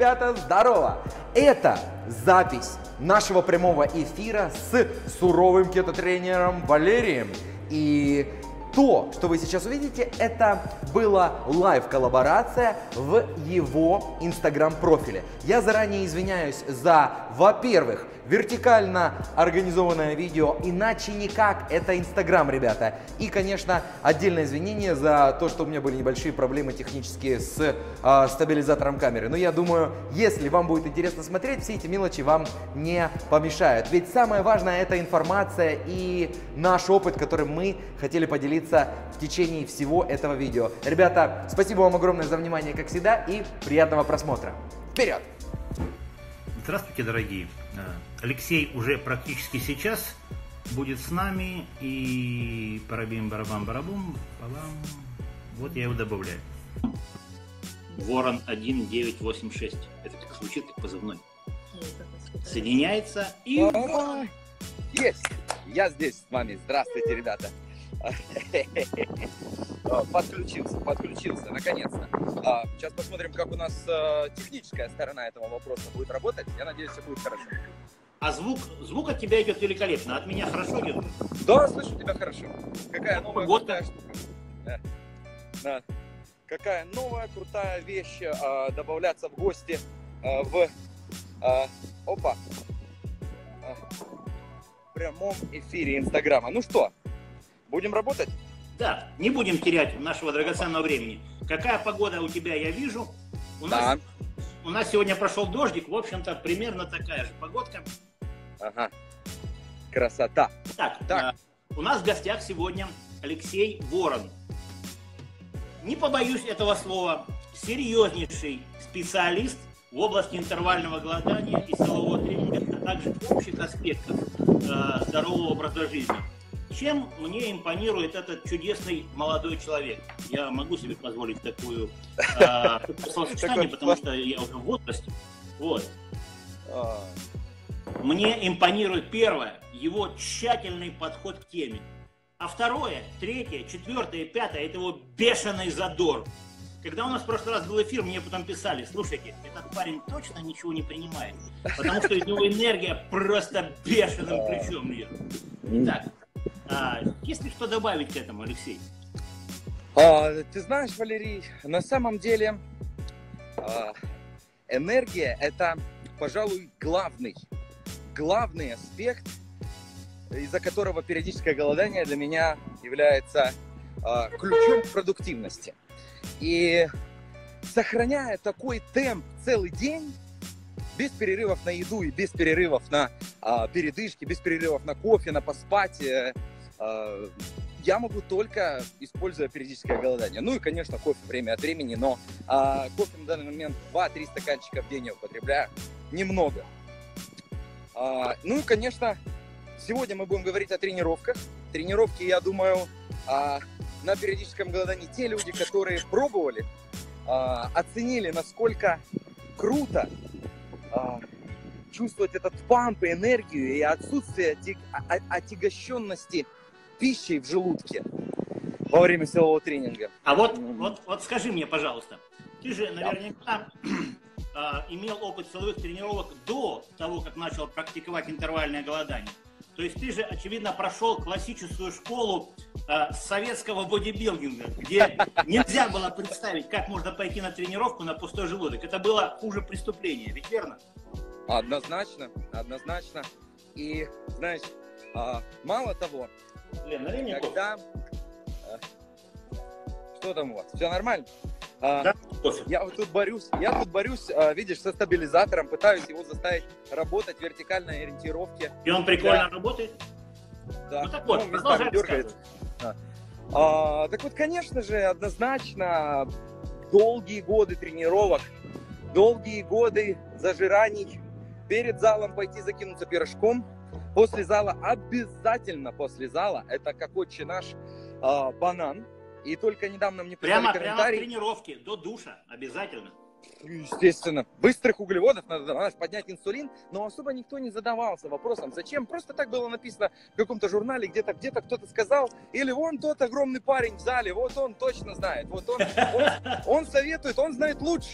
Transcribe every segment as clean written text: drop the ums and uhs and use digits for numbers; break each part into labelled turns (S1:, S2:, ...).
S1: ребята, здорово! Это запись нашего прямого эфира с суровым кето-тренером Валерием. И то, что вы сейчас увидите, это была лайв-коллаборация в его инстаграм-профиле. Я заранее извиняюсь за, во-первых, вертикально организованное видео, иначе никак, это инстаграм, ребята. И, конечно, отдельное извинение за то, что у меня были небольшие проблемы технические с стабилизатором камеры. Но я думаю, если вам будет интересно смотреть, все эти мелочи вам не помешают. Ведь самое важное — это информация и наш опыт, которым мы хотели поделиться в течение всего этого видео. Ребята, спасибо вам огромное за внимание, как всегда, и приятного просмотра. Вперед!
S2: Здравствуйте, дорогие! Алексей уже практически сейчас будет с нами, и парабим-барабам-барабум, вот я его добавляю. Ворон 1986, это как звучит, как позывной. Соединяется и...
S3: Есть! Я здесь с вами. Здравствуйте, ребята. Подключился, наконец-то. Сейчас посмотрим, как у нас техническая сторона этого вопроса будет работать. Я надеюсь, все будет хорошо.
S2: А звук от тебя идет великолепно, от меня хорошо идет?
S3: Да, слышу тебя хорошо. Какая новая крутая штука. Да. Какая новая крутая вещь добавляться в гости в прямом эфире Инстаграма. Ну что, будем работать?
S2: Да, не будем терять нашего драгоценного времени. Какая погода у тебя, я вижу. У нас сегодня прошел дождик, в общем-то, примерно такая же погодка.
S3: Ага, красота.
S2: Так. У нас в гостях сегодня Алексей Ворон. Не побоюсь этого слова, серьезнейший специалист в области интервального голодания и силового тренинга, а также общих аспектов здорового образа жизни. Чем мне импонирует этот чудесный молодой человек? Я могу себе позволить такое словосочетание, потому что я уже в возрасте. Вот. Мне импонирует первое, его тщательный подход к теме. А второе, третье, четвертое, пятое, это его бешеный задор. Когда у нас в прошлый раз был эфир, мне потом писали: слушайте, этот парень точно ничего не принимает, потому что из него энергия просто бешеным ключом льет. Итак, есть ли что добавить к этому, Алексей?
S3: Ты знаешь, Валерий, на самом деле энергия — это, пожалуй, главный аспект, из-за которого периодическое голодание для меня является ключом к продуктивности. И сохраняя такой темп целый день, без перерывов на еду и без перерывов на передышки, без перерывов на кофе, на поспать, я могу только, используя периодическое голодание. Ну и, конечно, кофе время от времени, но кофе на данный момент 2-3 стаканчика в день я употребляю, немного. Ну и, конечно, сегодня мы будем говорить о тренировках. Тренировки, я думаю, на периодическом голодании те люди, которые пробовали, оценили, насколько круто чувствовать этот памп и энергию и отсутствие отягощенности пищей в желудке во время силового тренинга.
S2: А вот скажи мне, пожалуйста, ты же наверняка имел опыт силовых тренировок до того, как начал практиковать интервальное голодание. То есть ты же, очевидно, прошел классическую школу советского бодибилдинга, где нельзя было представить, как можно пойти на тренировку на пустой желудок. Это было хуже преступления, ведь верно?
S3: Однозначно. И, знаешь, мало того,
S2: Лен, налей мне
S3: когда... Что там у вас? Все нормально?
S2: Да,
S3: я тут борюсь, видишь, со стабилизатором, пытаюсь его заставить работать в вертикальной ориентировке.
S2: И он прикольно работает?
S3: Да.
S2: Ну так вот, продолжай рассказывать.
S3: Так вот, конечно же, однозначно, долгие годы тренировок, долгие годы зажираний, перед залом пойти закинуться пирожком, после зала, обязательно после зала, это как отче наш, банан. И только недавно мне прислали комментарий.
S2: Прямо в тренировке, до душа, обязательно.
S3: Естественно. Быстрых углеводов, надо поднять инсулин, но особо никто не задавался вопросом, зачем. Просто так было написано в каком-то журнале, где-то кто-то сказал, или вон тот огромный парень в зале, вот он точно знает, вот он советует, он знает лучше.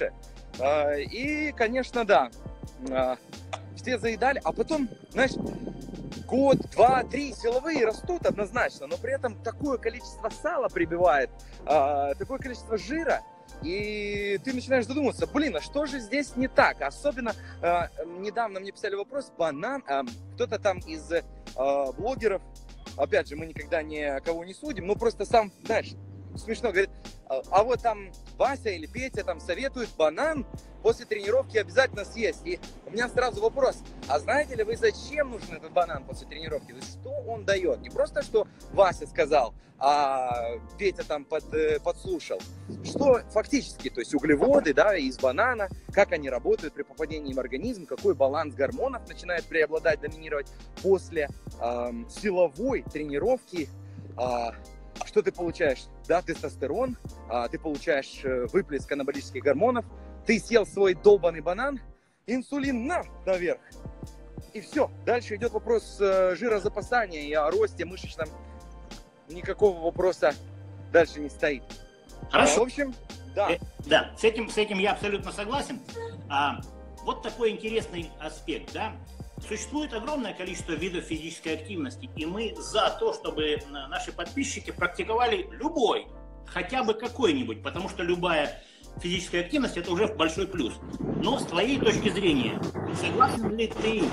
S3: И, конечно, да, все заедали, а потом, знаешь, год, два, три силовые растут однозначно, но при этом такое количество сала прибивает, такое количество жира, и ты начинаешь задумываться, блин, а что же здесь не так? Особенно недавно мне писали вопрос, банан, кто-то там из блогеров, опять же, мы никогда никого не судим, но просто сам, знаешь, смешно говорит, а вот там Вася или Петя там советует банан после тренировки обязательно съесть. И у меня сразу вопрос, а знаете ли вы, зачем нужен этот банан после тренировки? То есть, что он дает? Не просто, что Вася сказал, а Петя там подслушал. Что фактически, то есть углеводы, да, из банана, как они работают при попадании в организм, какой баланс гормонов начинает преобладать, доминировать после силовой тренировки. Что ты получаешь? Да, тестостерон, ты получаешь выплеск анаболических гормонов, ты съел свой долбанный банан, инсулин наверх. И все. Дальше идет вопрос жирозапасания и о росте мышечном. Никакого вопроса дальше не стоит.
S2: Хорошо.
S3: В общем, да.
S2: Да, с этим я абсолютно согласен. Вот такой интересный аспект, да. Существует огромное количество видов физической активности, и мы за то, чтобы наши подписчики практиковали любой, хотя бы какой-нибудь, потому что любая физическая активность – это уже большой плюс. Но с твоей точки зрения, согласен ли ты?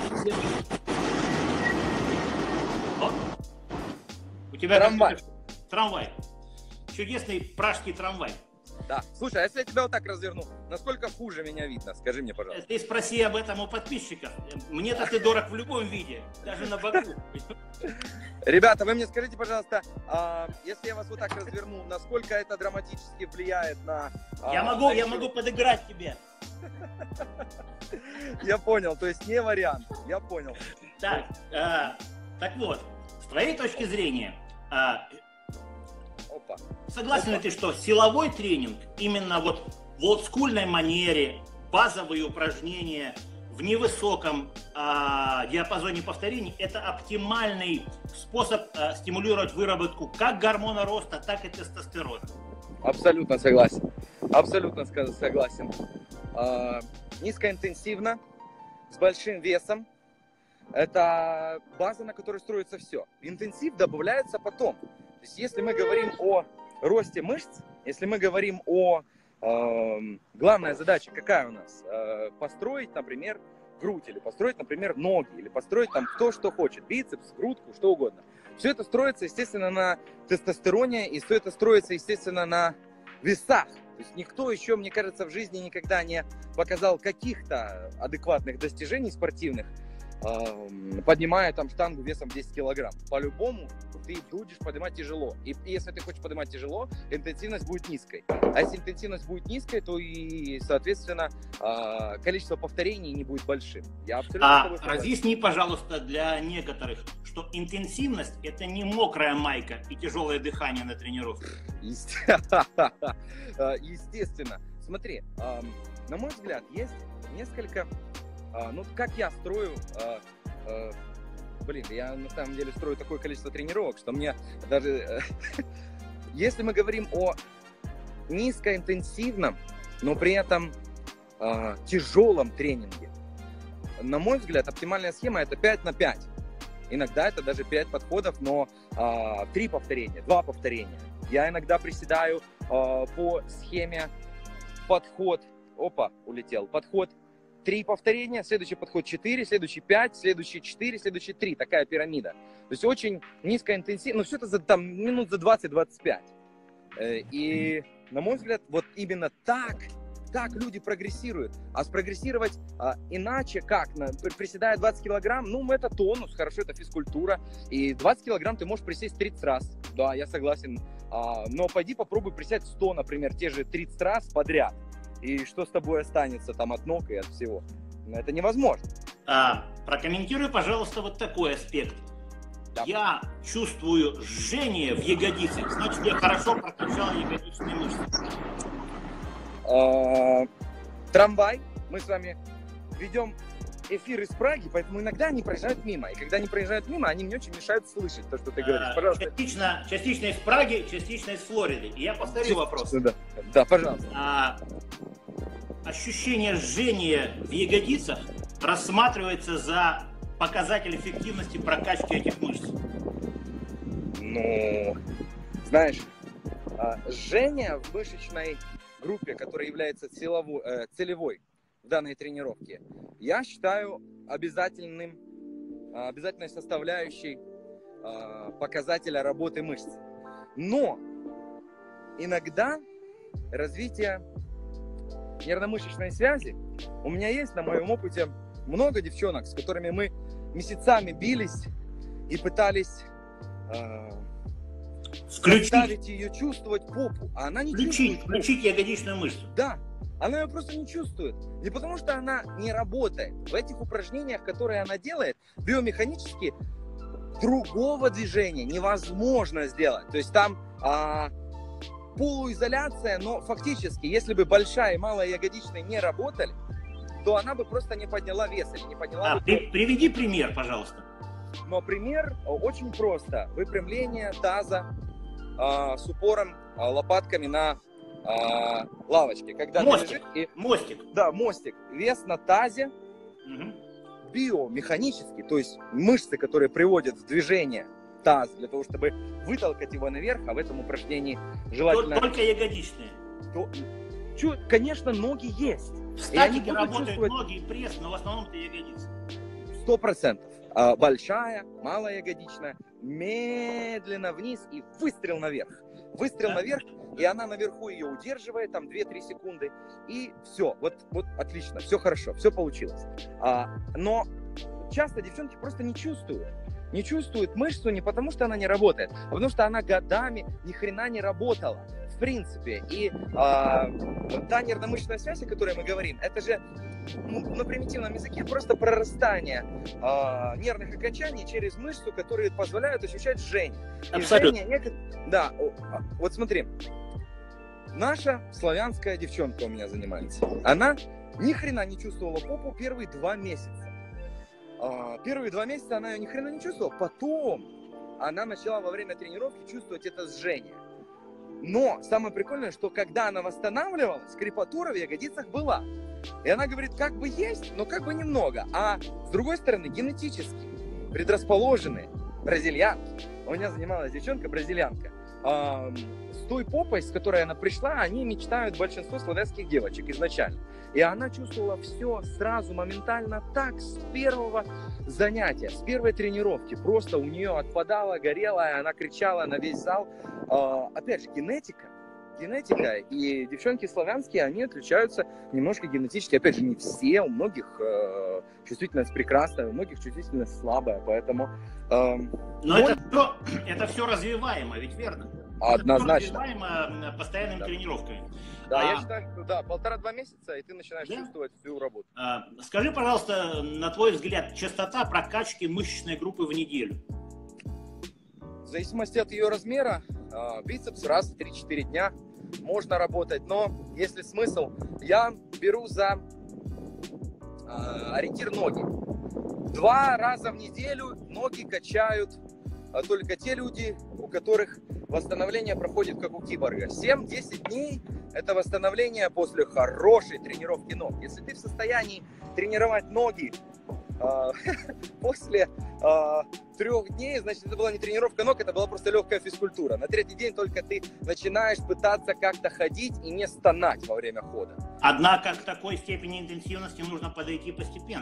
S2: У тебя
S3: трамвай.
S2: Трамвай. Чудесный пражский трамвай.
S3: Да. Слушай, а если я тебя вот так разверну, насколько хуже меня видно? Скажи мне, пожалуйста.
S2: Ты спроси об этом у подписчиков. Мне-то ты дорог в любом виде, даже на боку.
S3: Ребята, вы мне скажите, пожалуйста, если я вас вот так разверну, насколько это драматически влияет на...
S2: Я могу подыграть тебе.
S3: Я понял, то есть не вариант, я понял.
S2: Так вот, с твоей точки зрения, согласен ли ты, что силовой тренинг именно вот в олдскульной манере, базовые упражнения в невысоком диапазоне повторений, это оптимальный способ стимулировать выработку как гормона роста, так и тестостерона?
S3: Абсолютно согласен. Абсолютно согласен. Низкоинтенсивно, с большим весом. Это база, на которой строится все. Интенсив добавляется потом. То есть, если мы говорим о росте мышц, если мы говорим о... главная задача какая у нас? Построить, например, грудь, или построить, например, ноги, или построить там кто что хочет, бицепс, грудку, что угодно. Все это строится, естественно, на тестостероне, и все это строится, естественно, на весах. То есть никто еще, мне кажется, в жизни никогда не показал каких-то адекватных достижений спортивных, поднимая там штангу весом 10 килограмм. По-любому ты будешь поднимать тяжело. И если ты хочешь поднимать тяжело, интенсивность будет низкой. А если интенсивность будет низкой, то и, соответственно, количество повторений не будет большим. Я абсолютно
S2: разъясни, пожалуйста, для некоторых, что интенсивность – это не мокрая майка и тяжелое дыхание на тренировке.
S3: Естественно. Смотри, на мой взгляд, есть несколько... Ну, как я строю, я на самом деле строю такое количество тренировок, что мне даже, если мы говорим о низкоинтенсивном, но при этом тяжелом тренинге, на мой взгляд, оптимальная схема это 5 на 5. Иногда это даже 5 подходов, но 3 повторения, 2 повторения. Я иногда приседаю по схеме подход, подход 3 повторения, следующий подход 4, следующий 5, следующий 4, следующий 3. Такая пирамида. То есть очень низкоинтенсивно, но все это за минут за 20-25. И, на мой взгляд, вот именно так люди прогрессируют. А спрогрессировать иначе как? Приседая 20 килограмм, это тонус, хорошо, это физкультура. И 20 килограмм ты можешь присесть 30 раз. Да, я согласен. Но пойди попробуй присесть 100, например, те же 30 раз подряд. И что с тобой останется там от ног и от всего? Это невозможно.
S2: Прокомментируй, пожалуйста, вот такой аспект.
S3: Да.
S2: Я чувствую жжение в ягодицах, значит, я хорошо прокачал ягодичные мышцы.
S3: Трамвай. Мы с вами ведем эфир из Праги, поэтому иногда они проезжают мимо. И когда они проезжают мимо, они мне очень мешают слышать то, что ты говоришь. Пожалуйста.
S2: Частично из Праги, частично из Флориды. И я повторю вопрос.
S3: Да, пожалуйста.
S2: ощущение жжения в ягодицах рассматривается за показатель эффективности прокачки этих мышц?
S3: Ну, знаешь, жжение в мышечной группе, которая является целевой в данной тренировке, я считаю обязательной составляющей показателя работы мышц. Но иногда развитие нервно-мышечной связи, у меня есть на моем опыте много девчонок, с которыми мы месяцами бились и пытались заставить ее чувствовать попу, а она не чувствует.
S2: Включить ягодичную мышцу.
S3: Да, она ее просто не чувствует. Не потому что она не работает. В этих упражнениях, которые она делает, биомеханически другого движения невозможно сделать. То есть там полуизоляция, но фактически, если бы большая и малая ягодичные не работали, то она бы просто не подняла вес или не подняла...
S2: Приведи пример, пожалуйста.
S3: Но пример очень просто. Выпрямление таза с упором лопатками на лавочке. Когда
S2: мостик.
S3: Ты лежишь
S2: Мостик.
S3: Да, мостик. Вес на тазе. Биомеханически, то есть мышцы, которые приводят в движение таз для того, чтобы вытолкать его наверх, а в этом упражнении желательно...
S2: Только ягодичные.
S3: Конечно, ноги есть.
S2: В статике работают ноги и пресс, но в основном это ягодицы.
S3: 100%. Большая, малая ягодичная, медленно вниз и выстрел наверх. Выстрел наверх, и она наверху ее удерживает, там 2-3 секунды, и все, вот отлично, все хорошо, все получилось. Но часто девчонки просто не чувствуют мышцу не потому, что она не работает, а потому что она годами ни хрена не работала, в принципе. И та нервно-мышечная связь, о которой мы говорим, это же на примитивном языке просто прорастание нервных окончаний через мышцу, которые позволяют ощущать жжение.
S2: Абсолютно.
S3: Да, вот смотри, наша славянская девчонка у меня занимается. Она ни хрена не чувствовала попу первые 2 месяца. Первые 2 месяца она ее ни хрена не чувствовала. Потом она начала во время тренировки чувствовать это жжение. Но самое прикольное, что когда она восстанавливалась, крепатура в ягодицах была. И она говорит, как бы есть, но как бы немного. А с другой стороны, генетически предрасположенные бразильянки. У меня занималась девчонка бразильянка. С той попой, с которой она пришла, они мечтают большинство славянских девочек изначально. И она чувствовала все сразу, моментально так, с первого занятия, с первой тренировки. Просто у нее отпадала, горела, и она кричала на весь зал. Опять же, генетика, и девчонки славянские, они отличаются немножко генетически. Опять же, не все, у многих чувствительность прекрасная, у многих чувствительность слабая, поэтому...
S2: Но это все развиваемо, ведь верно?
S3: Однозначно.
S2: Это все развиваемо постоянными тренировками.
S3: Да, я считаю, что да, 1,5-2 месяца, и ты начинаешь чувствовать всю работу.
S2: Скажи, пожалуйста, на твой взгляд, частота прокачки мышечной группы в неделю?
S3: В зависимости от ее размера, бицепс раз в 3-4 дня можно работать, но если смысл, я беру за ориентир ноги. 2 раза в неделю ноги качают только те люди, у которых восстановление проходит как у киборга. 7-10 дней – это восстановление после хорошей тренировки ног. Если ты в состоянии тренировать ноги после 3 дней, значит, это была не тренировка ног, это была просто легкая физкультура. На 3-й день только ты начинаешь пытаться как-то ходить и не стонать во время хода.
S2: Однако к такой степени интенсивности нужно подойти постепенно.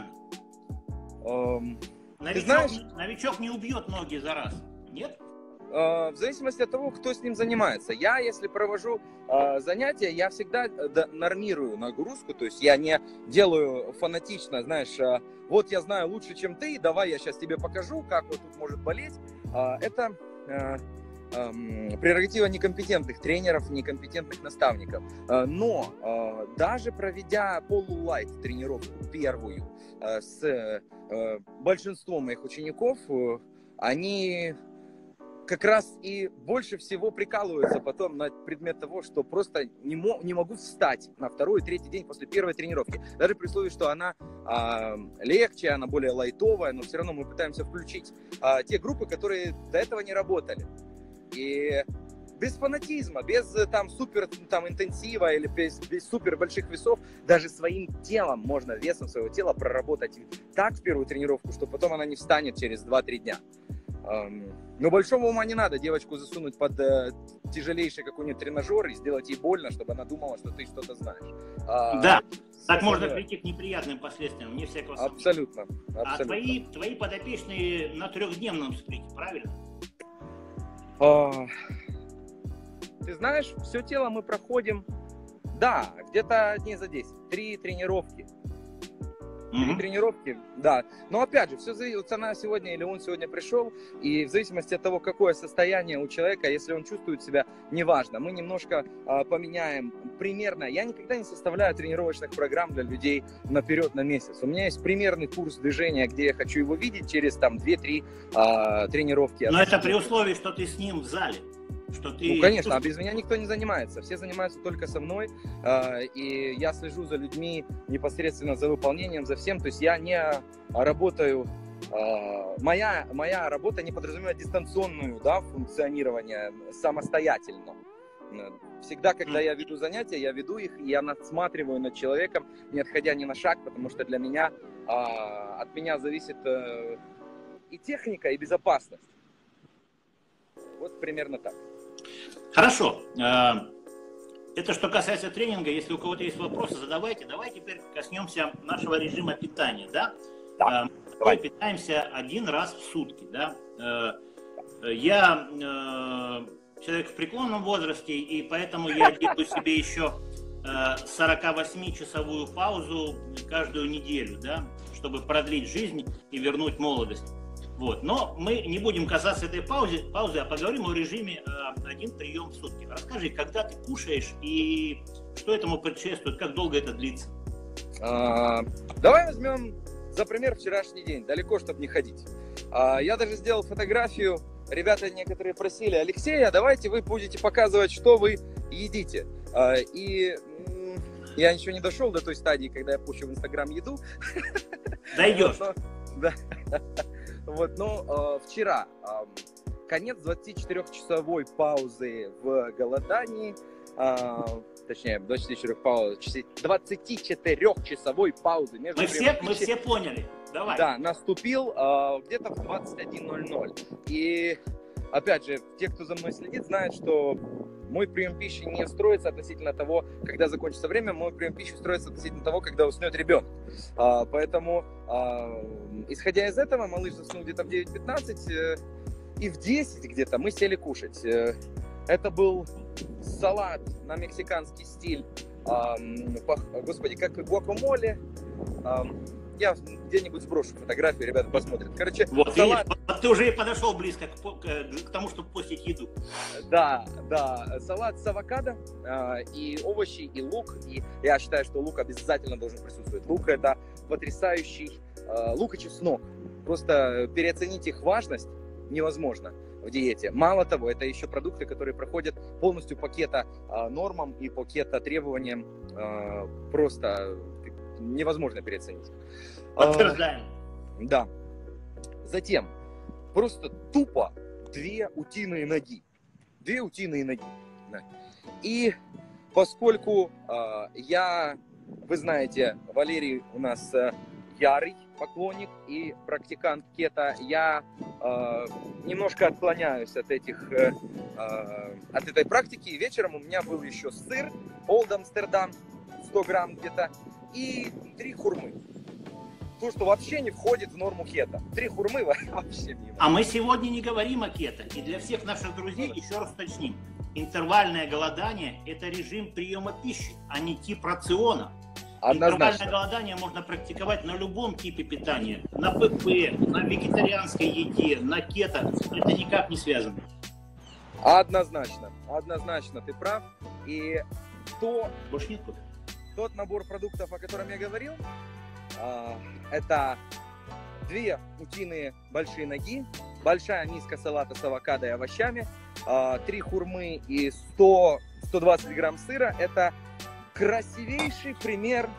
S2: Новичок не убьет ноги за раз, нет?
S3: В зависимости от того, кто с ним занимается. Я, если провожу занятия, я всегда нормирую нагрузку, то есть я не делаю фанатично, знаешь, вот я знаю лучше, чем ты, давай я сейчас тебе покажу, как вот тут может болеть. Это прерогатива некомпетентных тренеров, некомпетентных наставников. Но даже проведя полулайт тренировку первую с большинством моих учеников, они как раз и больше всего прикалываются потом на предмет того, что просто не могу встать на 2-й, 3-й день после первой тренировки. Даже при условии, что она легче, она более лайтовая, но все равно мы пытаемся включить те группы, которые до этого не работали. И без фанатизма, без там супер там интенсива или без супер больших весов. Даже своим телом можно, весом своего тела проработать так в первую тренировку, что потом она не встанет через 2-3 дня. Но большого ума не надо девочку засунуть под тяжелейший какой-нибудь тренажер и сделать ей больно, чтобы она думала, что ты что-то знаешь.
S2: Да, так можно прийти к неприятным последствиям, вне всякого сомнения.
S3: Абсолютно.
S2: А твои подопечные на 3-дневном сплите, правильно?
S3: Ты знаешь, все тело мы проходим, да, где-то дней за 10. 3 тренировки. 3 тренировки, да. Но опять же, все зависит, она сегодня или он сегодня пришел, и в зависимости от того, какое состояние у человека, если он чувствует себя, неважно, мы немножко поменяем примерно. Я никогда не составляю тренировочных программ для людей наперед на месяц. У меня есть примерный курс движения, где я хочу его видеть через там 2-3 тренировки.
S2: Но это при условии, что ты с ним в зале. Что ты...
S3: Ну, конечно, а без меня никто не занимается. Все занимаются только со мной. И я слежу за людьми непосредственно за выполнением, за всем. То есть я не работаю... Моя работа не подразумевает дистанционную, да, функционирование самостоятельно. Всегда, когда я веду занятия, я веду их, и я надсматриваю над человеком, не отходя ни на шаг, потому что для меня, от меня зависит и техника, и безопасность. Вот примерно так.
S2: Хорошо. Это что касается тренинга. Если у кого-то есть вопросы, задавайте. Давай теперь коснемся нашего режима питания. Да?
S3: Да.
S2: Мы питаемся 1 раз в сутки. Да? Я человек в преклонном возрасте, и поэтому я делаю себе еще 48-часовую паузу каждую неделю, да? Чтобы продлить жизнь и вернуть молодость. Вот. Но мы не будем касаться этой паузы, а поговорим о режиме 1 прием в сутки. Расскажи, когда ты кушаешь и что этому предшествует, как долго это длится?
S3: Давай возьмем за пример вчерашний день, далеко, чтобы не ходить. Я даже сделал фотографию, ребята некоторые просили: Алексей, давайте вы будете показывать, что вы едите. И я еще не дошел до той стадии, когда я пущу в Инстаграм еду.
S2: Дойдешь.
S3: Да. Вот, но вчера конец 24-часовой паузы в голодании, точнее, 24-часовой паузы между
S2: мы все поняли. Давай.
S3: Да, наступил где-то в 21:00. И, опять же, те, кто за мной следит, знают, что мой прием пищи не строится относительно того, когда закончится время, мой прием пищи строится относительно того, когда уснет ребенок. Поэтому, исходя из этого, малыш заснул где-то в 9:15, и в 10 где-то мы сели кушать. Это был салат на мексиканский стиль, господи, как гуакамоле. Я где-нибудь сброшу фотографию, ребята посмотрят. Короче,
S2: вот,
S3: салат...
S2: ты уже подошел близко к тому, чтобы постить еду.
S3: Да, салат с авокадо, и овощи, и лук. И я считаю, что лук обязательно должен присутствовать. Лук — это потрясающий, лук и чеснок. Просто переоценить их важность невозможно в диете. Мало того, это еще продукты, которые проходят полностью по кето-нормам и по кето-требованиям. Просто невозможно переоценить.
S2: Подтверждаем.
S3: Да. Затем просто тупо 2 утиные ноги. 2 утиные ноги. Да. И поскольку вы знаете, Валерий у нас ярый поклонник и практикант кето, я немножко отклоняюсь от этой практики. И вечером у меня был еще сыр Old Amsterdam, 100 грамм где-то, и 3 хурмы. То, что вообще не входит в норму кето. 3 хурмы вообще не.
S2: А мы сегодня не говорим о кето. И для всех наших друзей еще раз уточним. Интервальное голодание – это режим приема пищи, а не тип рациона. Интервальное голодание можно практиковать на любом типе питания. На ПП, на вегетарианской еде, на кето. Это никак не связано.
S3: Однозначно ты прав. И
S2: Больше нет кофе.
S3: Тот набор продуктов, о котором я говорил, это 2 утиные большие ноги, большая миска салата с авокадо и овощами, 3 хурмы и 100-120 грамм сыра. Это красивейший пример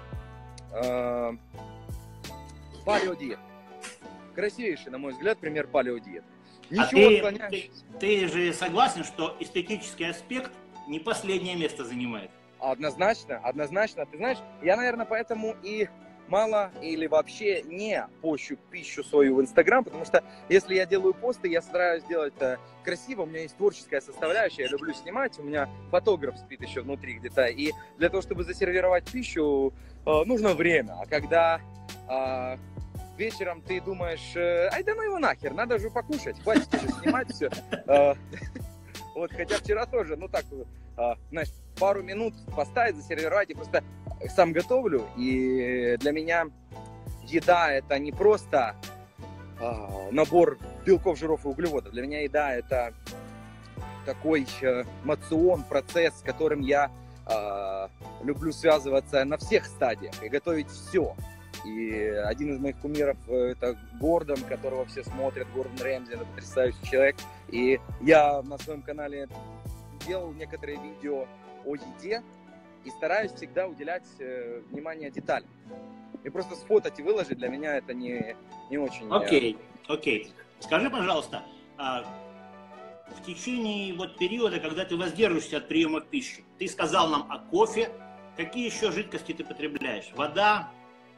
S3: палеодиеты. Красивейший, на мой взгляд, пример палеодиеты. Ничего, склоняюсь.
S2: Ты же согласен, что эстетический аспект не последнее место занимает?
S3: Однозначно, однозначно. Ты знаешь, я, наверное, поэтому и мало или вообще не пощу пищу свою в Инстаграм, потому что если я делаю посты, я стараюсь делать это красиво, у меня есть творческая составляющая, я люблю снимать, у меня фотограф спит еще внутри где-то, и для того, чтобы засервировать пищу, нужно время, а когда вечером ты думаешь, ай да ну его нахер, надо же покушать, хватит уже снимать все. Вот, хотя вчера тоже, ну так, знаешь, пару минут поставить, засервировать, и просто сам готовлю, и для меня еда это не просто набор белков, жиров и углеводов, для меня еда это такой мацион, процесс, с которым я люблю связываться на всех стадиях и готовить все. И один из моих кумиров это Гордон, которого все смотрят, Гордон Рэмзи, это потрясающий человек. И я на своем канале делал некоторые видео о еде и стараюсь всегда уделять внимание деталям. И просто сфотать и выложить для меня это не очень...
S2: Окей. Скажи, пожалуйста, в течение вот периода, когда ты воздерживаешься от приема пищи, ты сказал нам о кофе, какие еще жидкости ты потребляешь? Вода?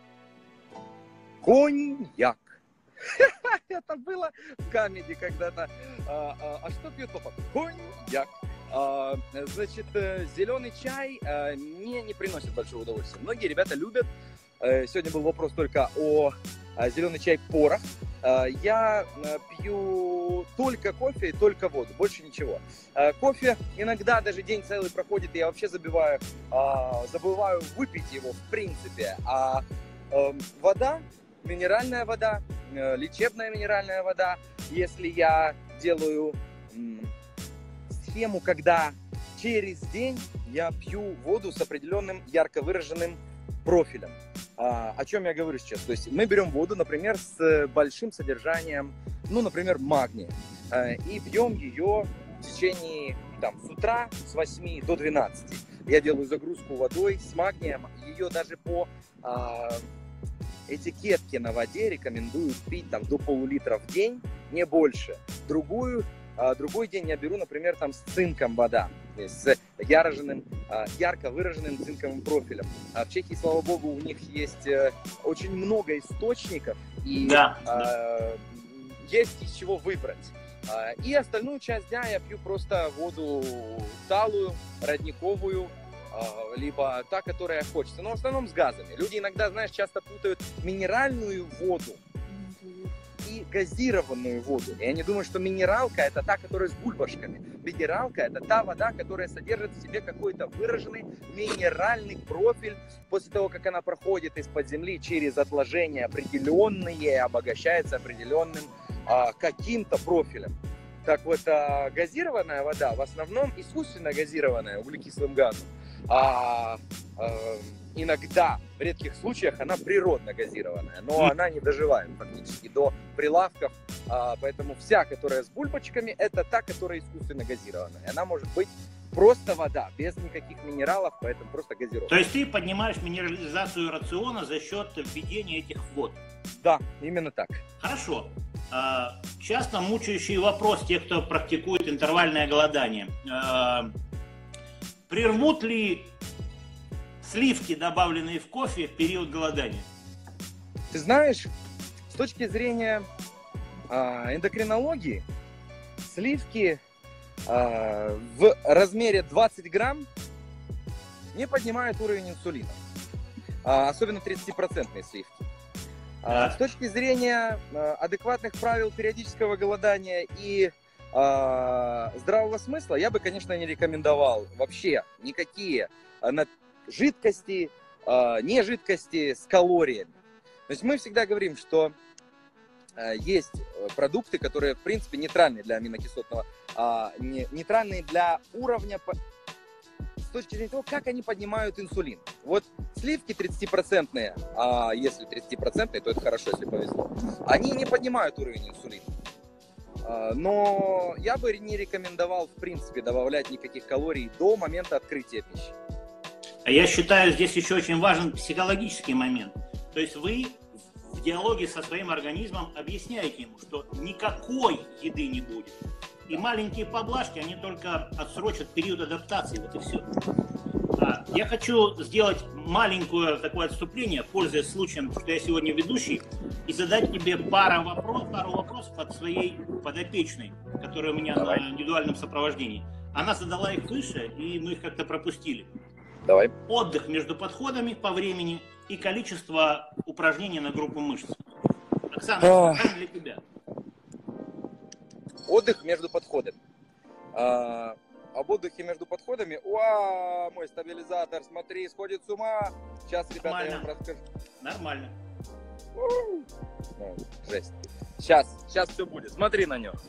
S3: Коньяк. Это было в камеди когда-то. А что пьет папа? Коньяк. Значит, зеленый чай мне не приносит большого удовольствия. Многие ребята любят. Сегодня был вопрос только о зеленый чай порох. Я пью только кофе и только воду, больше ничего. Кофе иногда даже день целый проходит, и я вообще забываю выпить его в принципе. А вода, минеральная вода, лечебная минеральная вода, если я делаю схему, когда через день я пью воду с определенным ярко выраженным профилем. О чем я говорю сейчас? То есть мы берем воду, например, с большим содержанием, ну, например, магния, и пьем ее в течение, с утра с 8 до 12. Я делаю загрузку водой с магнием, ее даже по этикетке на воде рекомендуют пить до пол-литра в день, не больше. Другой день я беру, например, с цинком вода, с ярко выраженным цинковым профилем. В Чехии, слава богу, у них есть очень много источников, и есть из чего выбрать. И остальную часть дня я пью просто воду талую, родниковую, либо та, которая хочется, но в основном с газами. Люди иногда, знаешь, часто путают минеральную воду и газированную воду. И они думают, что минералка это та, которая с бульбашками. Минералка это та вода, которая содержит в себе какой-то выраженный минеральный профиль после того, как она проходит из-под земли через отложения определенные, обогащается определенным каким-то профилем. Так вот, газированная вода в основном искусственно газированная углекислым газом. Иногда, в редких случаях, она природно газированная, но она не доживает фактически до прилавков, поэтому вся, которая с бульбочками, это та, которая искусственно газированная. Она может быть просто вода, без никаких минералов, поэтому просто газировка.
S2: То есть ты поднимаешь минерализацию рациона за счет введения этих вод?
S3: Да, именно так.
S2: Хорошо. Часто мучающий вопрос тех, кто практикует интервальное голодание. Прервут ли сливки, добавленные в кофе, в период голодания?
S3: Ты знаешь, с точки зрения эндокринологии, сливки в размере 20 грамм не поднимают уровень инсулина. Особенно 30% сливки. С точки зрения адекватных правил периодического голодания и здравого смысла, я бы, конечно, не рекомендовал вообще никакие жидкости, не жидкости с калориями. То есть мы всегда говорим, что есть продукты, которые, в принципе, нейтральны для аминокислотного, нейтральны для уровня с точки зрения того, как они поднимают инсулин. Вот сливки 30%, а если 30%, то это хорошо, если повезло, они не поднимают уровень инсулина. Но я бы не рекомендовал, в принципе, добавлять никаких калорий до момента открытия пищи.
S2: А я считаю, здесь еще очень важен психологический момент. То есть вы в диалоге со своим организмом объясняете ему, что никакой еды не будет. И маленькие поблажки, они только отсрочат период адаптации, вот и все. Я хочу сделать маленькое такое отступление, пользуясь случаем, что я сегодня ведущий, и задать тебе пару вопросов от своей подопечной, которая у меня на индивидуальном сопровождении. Она задала их выше, и мы их как-то пропустили.
S3: Давай.
S2: Отдых между подходами по времени и количество упражнений на группу мышц. Оксана, что для тебя?
S3: Отдых между подходами. Об отдыхе между подходами. Мой стабилизатор, смотри, сходит с ума. Сейчас, ребята, я вам расскажу.
S2: Нормально.
S3: Жесть. Сейчас все будет. Смотри на него.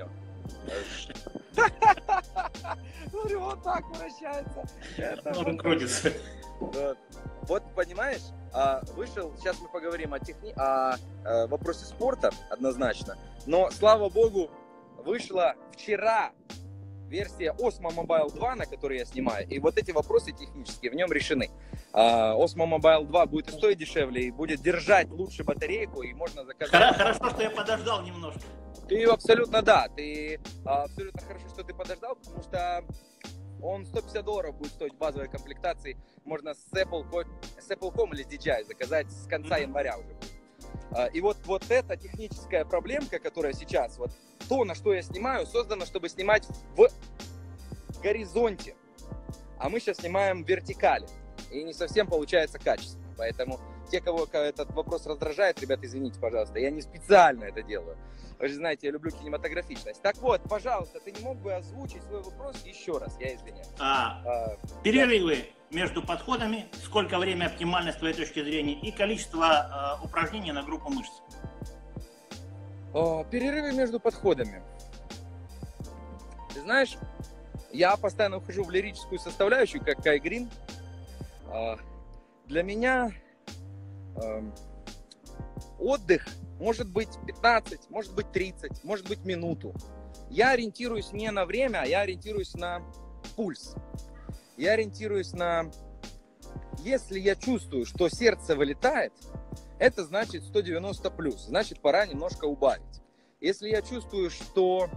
S3: Смотри, вот так вращается.
S2: Он крутится.
S3: Вот, понимаешь, вышел, сейчас мы поговорим о вопросе спорта однозначно, но, слава богу, вышла вчера версия Osmo Mobile 2, на которой я снимаю, и вот эти вопросы технические в нем решены. Osmo Mobile 2 будет и стоить дешевле, и будет держать лучше батарейку, и можно заказать...
S2: Хорошо, что я подождал немножко.
S3: Ты абсолютно абсолютно хорошо, что ты подождал, потому что он $150 будет стоить в базовой комплектации. Можно с Apple.com или с DJI заказать с конца января уже. И вот эта техническая проблемка, которая сейчас, вот то, на что я снимаю, создано, чтобы снимать в горизонте. А мы сейчас снимаем в вертикали. И не совсем получается качественно. Поэтому те, кого этот вопрос раздражает, ребята, извините, пожалуйста, я не специально это делаю. Вы же знаете, я люблю кинематографичность. Так вот, пожалуйста, ты не мог бы озвучить свой вопрос еще раз? Я извиняюсь.
S2: Перерывы между подходами, сколько время оптимально с твоей точки зрения и количество упражнений на группу мышц.
S3: Перерывы между подходами. Ты знаешь, я постоянно ухожу в лирическую составляющую, как Кай Грин. Для меня отдых может быть 15, может быть 30, может быть минуту. Я ориентируюсь не на время, я ориентируюсь на пульс. Я ориентируюсь на... Если я чувствую, что сердце вылетает, это значит 190 плюс, значит пора немножко убавить. Если я чувствую, что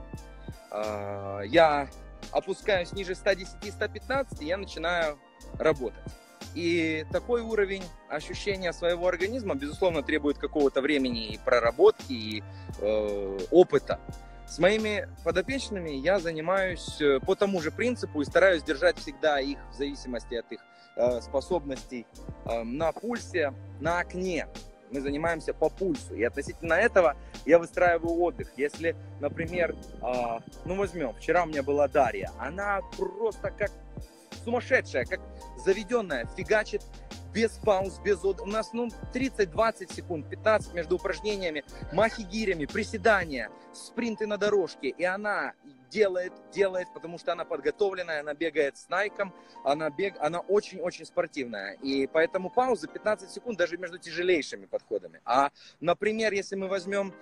S3: я опускаюсь ниже 110-115, я начинаю работать. И такой уровень ощущения своего организма, безусловно, требует какого-то времени и проработки, и опыта. С моими подопечными я занимаюсь по тому же принципу и стараюсь держать всегда их, в зависимости от их способностей, на пульсе, на окне. Мы занимаемся по пульсу. И относительно этого я выстраиваю отдых. Если, например, возьмем, вчера у меня была Дарья, она просто как сумасшедшая, как заведенная, фигачит без пауз, без отдыха. У нас 30-20 секунд, 15 между упражнениями, махи гирями, приседания, спринты на дорожке. И она делает, потому что она подготовленная, она бегает с Найком, она очень-очень спортивная. И поэтому пауза 15 секунд даже между тяжелейшими подходами. Например, если мы возьмем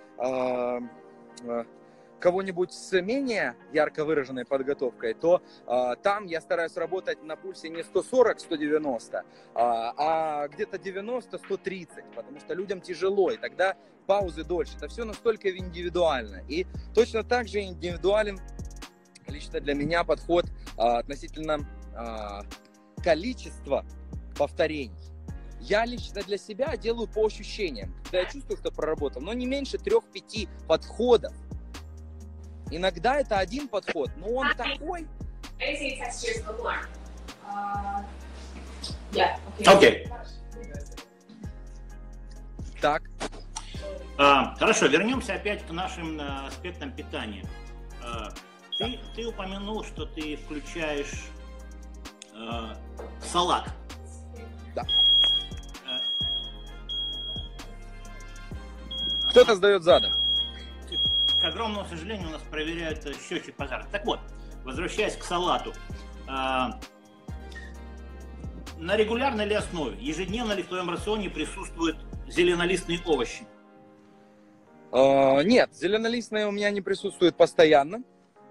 S3: кого-нибудь с менее ярко выраженной подготовкой, то там я стараюсь работать на пульсе не 140-190, а где-то 90-130, потому что людям тяжело, и тогда паузы дольше. Это все настолько индивидуально. И точно так же индивидуален лично для меня подход относительно количества повторений. Я лично для себя делаю по ощущениям. Когда я чувствую, что проработал, но не меньше 3-5 подходов. Иногда это один подход, но он такой.
S2: Окей.
S3: Так.
S2: Хорошо, вернемся опять к нашим аспектам питания. Ты упомянул, что ты включаешь салат.
S3: Да. Кто-то сдает задом.
S2: К огромному сожалению, у нас проверяют счетчик пожара. Так вот, возвращаясь к салату. На регулярной ли основе, ежедневно ли в твоем рационе присутствуют зеленолистные овощи?
S3: Нет, зеленолистные у меня не присутствуют постоянно.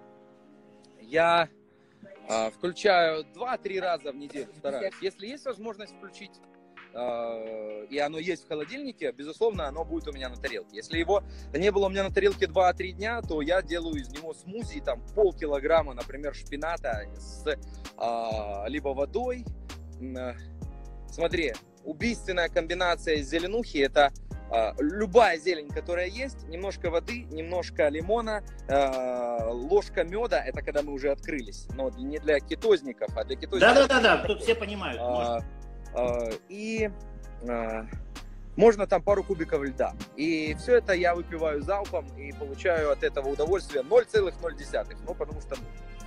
S3: Я включаю 2-3 раза в неделю, стараюсь. Если есть возможность включить и оно есть в холодильнике, безусловно, оно будет у меня на тарелке. Если его не было у меня на тарелке 2-3 дня, то я делаю из него смузи, там полкилограмма, например, шпината с либо водой. Смотри, убийственная комбинация из зеленухи — это любая зелень, которая есть, немножко воды, немножко лимона, ложка меда, это когда мы уже открылись, но не для кетозников, а для кетозников.
S2: Да, тут все понимают.
S3: И можно там пару кубиков льда. И все это я выпиваю залпом и получаю от этого удовольствие 0,0. Ну, потому что...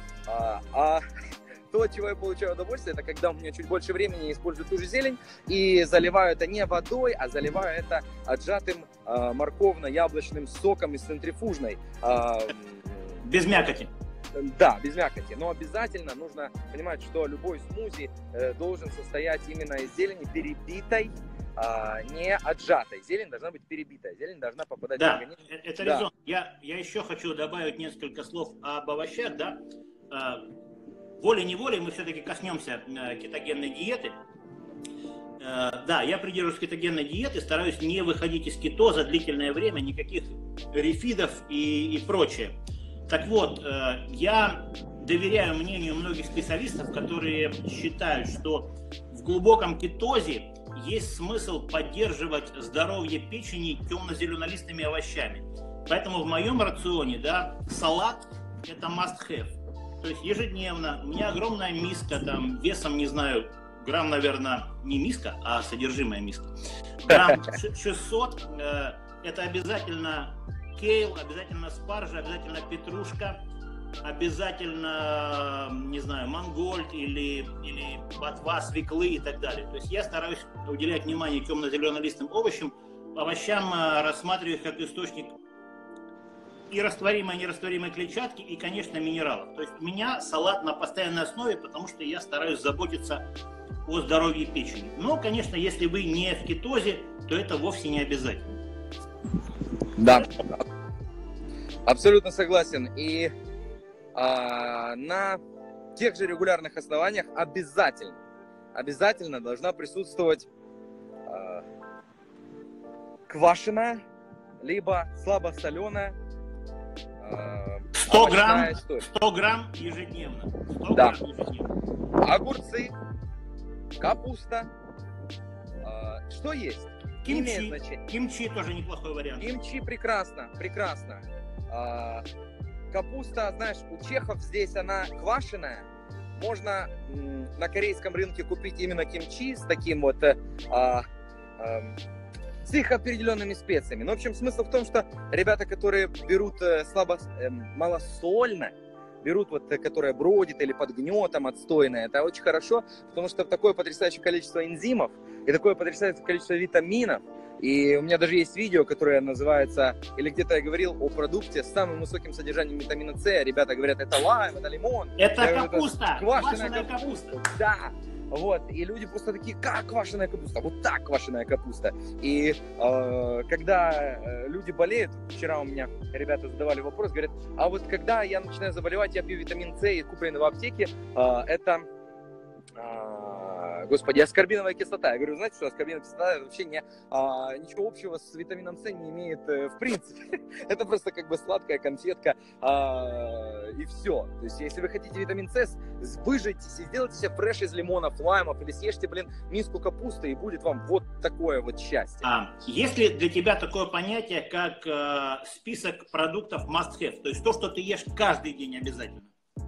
S3: То, от чего я получаю удовольствие, это когда у меня чуть больше времени использую ту же зелень и заливаю это не водой, а заливаю это отжатым морковно-яблочным соком из центрифужной.
S2: Без мякоти.
S3: Да, без мякоти. Но обязательно нужно понимать, что любой смузи должен состоять именно из зелени перебитой, не отжатой. Зелень должна быть перебитая. Зелень должна попадать в организм.
S2: Да, это резон. Я еще хочу добавить несколько слов об овощах, да. Волей-неволей мы все-таки коснемся кетогенной диеты. Да, я придерживаюсь кетогенной диеты, стараюсь не выходить из кетоза длительное время, никаких рефидов и прочее. Так вот, я доверяю мнению многих специалистов, которые считают, что в глубоком кетозе есть смысл поддерживать здоровье печени темно-зеленолистными овощами. Поэтому в моем рационе, да, салат – это must-have. То есть ежедневно у меня огромная миска, там, весом, не знаю, грамм, наверное, не миска, а содержимое миска. Грамм 600, это обязательно кейл, обязательно спаржа, обязательно петрушка, обязательно, не знаю, мангольд или ботва, свеклы и так далее. То есть я стараюсь уделять внимание темно-зеленолистным овощам, рассматриваю их как источник и растворимой, и нерастворимой клетчатки, и, конечно, минералов. То есть у меня салат на постоянной основе, потому что я стараюсь заботиться о здоровье печени. Но, конечно, если вы не в кетозе, то это вовсе не обязательно.
S3: Да, абсолютно согласен. И на тех же регулярных основаниях обязательно должна присутствовать квашеная, либо слабосоленая
S2: 100 грамм ежедневно. 100
S3: да.
S2: грамм ежедневно.
S3: Огурцы, капуста. Что есть?
S2: Кимчи тоже неплохой вариант.
S3: Кимчи прекрасно. Капуста, знаешь, у чехов здесь она квашеная. Можно на корейском рынке купить именно кимчи с таким вот с их определенными специями. Но, в общем, смысл в том, что ребята, которые берут малосольно, берут вот, которая бродит или под гнетом отстойная, это очень хорошо, потому что такое потрясающее количество энзимов и такое потрясающее количество витаминов. И у меня даже есть видео, которое называется, или где-то я говорил о продукте с самым высоким содержанием витамина С. Ребята говорят, это лайм, это лимон.
S2: Это капуста, квашеная капуста.
S3: Да. Вот, и люди просто такие, как квашеная капуста? Вот так квашеная капуста. И когда люди болеют, вчера у меня ребята задавали вопрос, говорят, а вот когда я начинаю заболевать, я пью витамин С, купленный в аптеке, это... Господи, аскорбиновая кислота. Я говорю, знаете, что аскорбиновая кислота вообще ничего общего с витамином С не имеет в принципе. Это просто как бы сладкая конфетка и все. То есть, если вы хотите витамин С, выжайтесь и сделайте себе фреш из лимонов, лаймов или съешьте, миску капусты, и будет вам вот такое вот счастье.
S2: Есть ли для тебя такое понятие, как список продуктов must-have? То есть то, что ты ешь каждый день обязательно?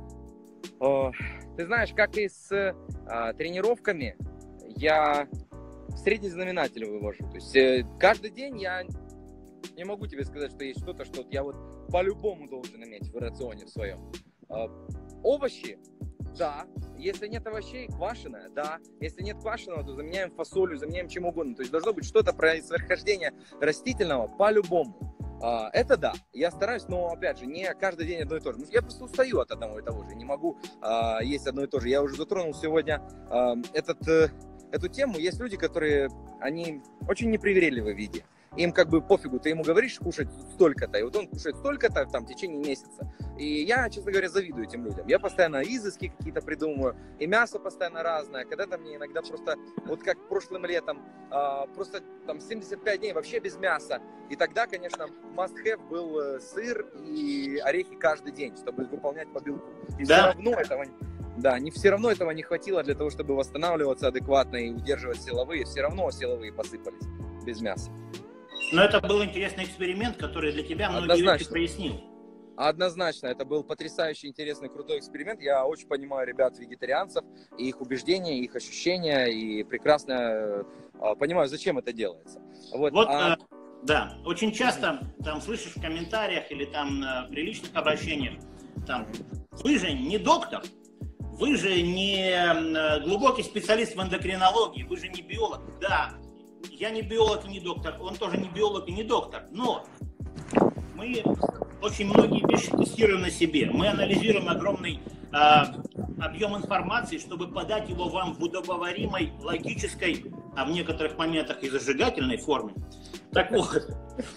S3: Ты знаешь, как и с тренировками, я средний знаменатель вывожу. То есть каждый день я не могу тебе сказать, что есть что-то, что я вот по-любому должен иметь в рационе в своем. Овощи, да. Если нет овощей, квашеное, да. Если нет квашеного, то заменяем фасолью, заменяем чем угодно. То есть должно быть что-то про происхождение растительного по-любому. Это да, я стараюсь, но опять же, не каждый день одно и то же. Я просто устаю от одного и того же, не могу есть одно и то же. Я уже затронул сегодня эту тему. Есть люди, которые, они очень непривередливы в виде. им как бы пофигу, ты ему говоришь кушать столько-то, и вот он кушает столько-то там в течение месяца. И я, честно говоря, завидую этим людям. Я постоянно изыски какие-то придумываю, и мясо постоянно разное. Когда-то мне иногда просто, вот как прошлым летом, просто там 75 дней вообще без мяса. И тогда, конечно, must-have был сыр и орехи каждый день, чтобы выполнять по белку. И
S2: Да.
S3: все равно этого не хватило для того, чтобы восстанавливаться адекватно и удерживать силовые. Все равно силовые посыпались без мяса.
S2: Но это был интересный эксперимент, который для тебя многие
S3: Однозначно.
S2: вещи прояснил.
S3: Однозначно, это был потрясающий, интересный, крутой эксперимент. Я очень понимаю ребят-вегетарианцев, и их убеждения, их ощущения, и прекрасно понимаю, зачем это делается. Вот,
S2: Да, очень часто там слышишь в комментариях или там при личных обращениях, там, вы же не доктор, вы же не глубокий специалист в эндокринологии, вы же не биолог. Да, я не биолог и не доктор, он тоже не биолог и не доктор, но мы очень многие вещи тестируем на себе. Мы анализируем огромный объем информации, чтобы подать его вам в удобоваримой, логической, а в некоторых моментах и зажигательной форме. Так вот,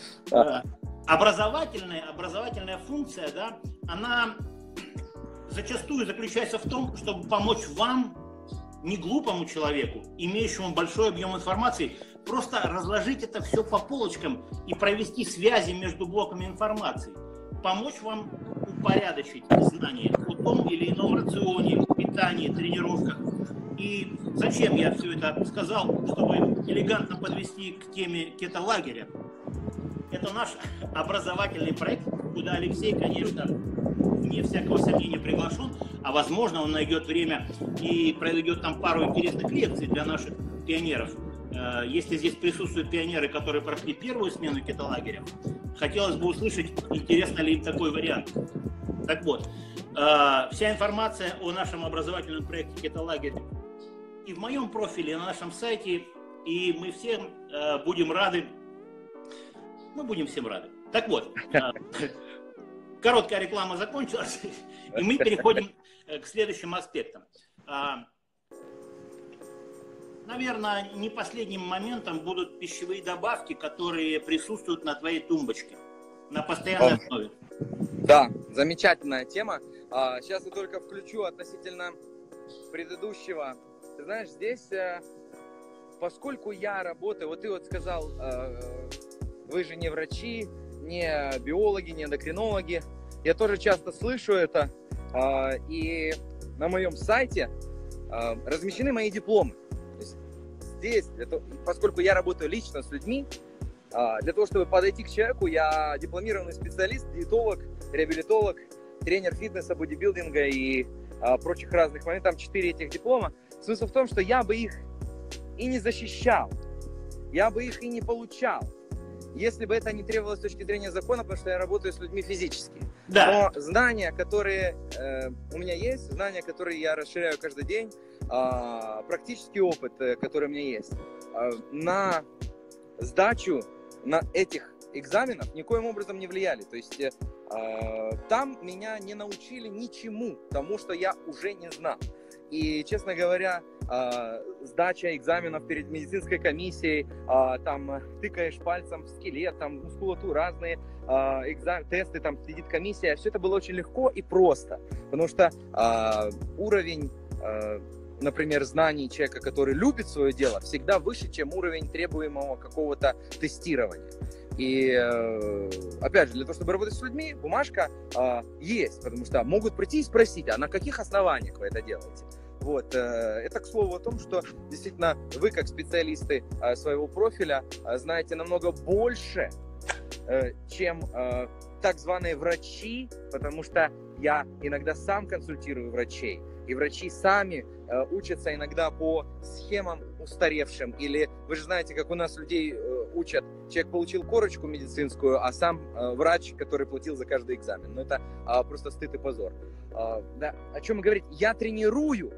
S2: образовательная функция, да, она зачастую заключается в том, чтобы помочь вам, не глупому человеку, имеющему большой объем информации, просто разложить это все по полочкам и провести связи между блоками информации. Помочь вам упорядочить знания о том или ином рационе, питании, тренировках. И зачем я все это сказал, чтобы элегантно подвести к теме кетолагеря. Это наш образовательный проект, куда Алексей, конечно, вне всякого сомнения приглашен, а возможно он найдет время и проведет там пару интересных лекций для наших пионеров. Если здесь присутствуют пионеры, которые прошли первую смену кетолагеря, хотелось бы услышать, интересно ли им такой вариант. Так вот, вся информация о нашем образовательном проекте «Кетолагерь» и в моем профиле, и на нашем сайте, и мы всем будем рады. Мы будем всем рады. Так вот, короткая реклама закончилась, и мы переходим к следующим аспектам. Наверное, не последним моментом будут пищевые добавки, которые присутствуют на твоей тумбочке на постоянной основе.
S3: Да, замечательная тема. Сейчас я только включу относительно предыдущего. Ты знаешь, здесь, поскольку я работаю, вот ты вот сказал, вы же не врачи, не биологи, не эндокринологи. Я тоже часто слышу это. И на моем сайте размещены мои дипломы. То есть здесь, поскольку я работаю лично с людьми, для того, чтобы подойти к человеку, я дипломированный специалист, диетолог, реабилитолог, тренер фитнеса, бодибилдинга и прочих разных моментов. Там 4 этих диплома. Смысл в том, что я бы их и не защищал, я бы их и не получал, если бы это не требовалось с точки зрения закона, потому что я работаю с людьми физически.
S2: Да.
S3: Но знания, которые у меня есть, знания, которые я расширяю каждый день, практический опыт, который у меня есть, на сдачу на этих экзаменов никоим образом не влияли. То есть там меня не научили ничему, тому, что я уже не знал. И, честно говоря, сдача экзаменов перед медицинской комиссией, там тыкаешь пальцем в скелет, там мускулатуру, разные тесты, там сидит комиссия, все это было очень легко и просто, потому что уровень, например, знаний человека, который любит свое дело, всегда выше, чем уровень требуемого какого-то тестирования. И, опять же, для того, чтобы работать с людьми, бумажка есть, потому что могут прийти и спросить, а на каких основаниях вы это делаете? Вот. Это, к слову, о том, что действительно вы, как специалисты своего профиля, знаете намного больше, чем так званые врачи, потому что я иногда сам консультирую врачей, и врачи сами учатся иногда по схемам устаревшим. Или вы же знаете, как у нас людей учат. Человек получил корочку медицинскую, а сам врач, который платил за каждый экзамен. Ну это просто стыд и позор. Да, о чем говорить? Я тренирую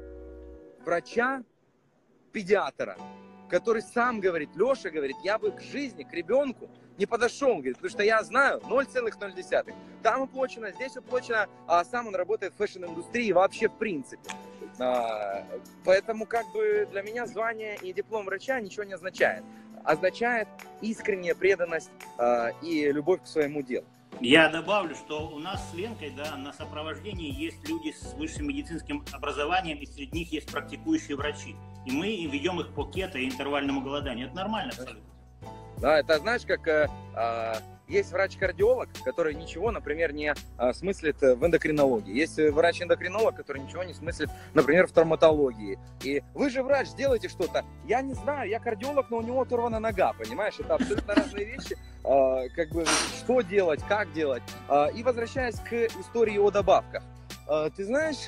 S3: врача-педиатра, который сам говорит, Леша говорит, я бы к жизни, к ребенку не подошел, говорит, потому что я знаю 0,0. Там уплочено, здесь уплочено, а сам он работает в фэшн-индустрии вообще в принципе. Поэтому как бы для меня звание и диплом врача ничего не означает. означает искренняя преданность и любовь к своему делу.
S2: Я добавлю, что у нас с Ленкой, да, на сопровождении есть люди с высшим медицинским образованием, и среди них есть практикующие врачи. И мы ведем их по кето и интервальному голоданию. Это нормально абсолютно.
S3: Да, это знаешь, как есть врач-кардиолог, который ничего, например, не смыслит в эндокринологии. Есть врач-эндокринолог, который ничего не смыслит, например, в травматологии. И вы же врач, делаете что-то. Я не знаю, я кардиолог, но у него оторвана нога, понимаешь? Это абсолютно разные вещи. Как бы, что делать, как делать. И возвращаясь к истории о добавках. Ты знаешь,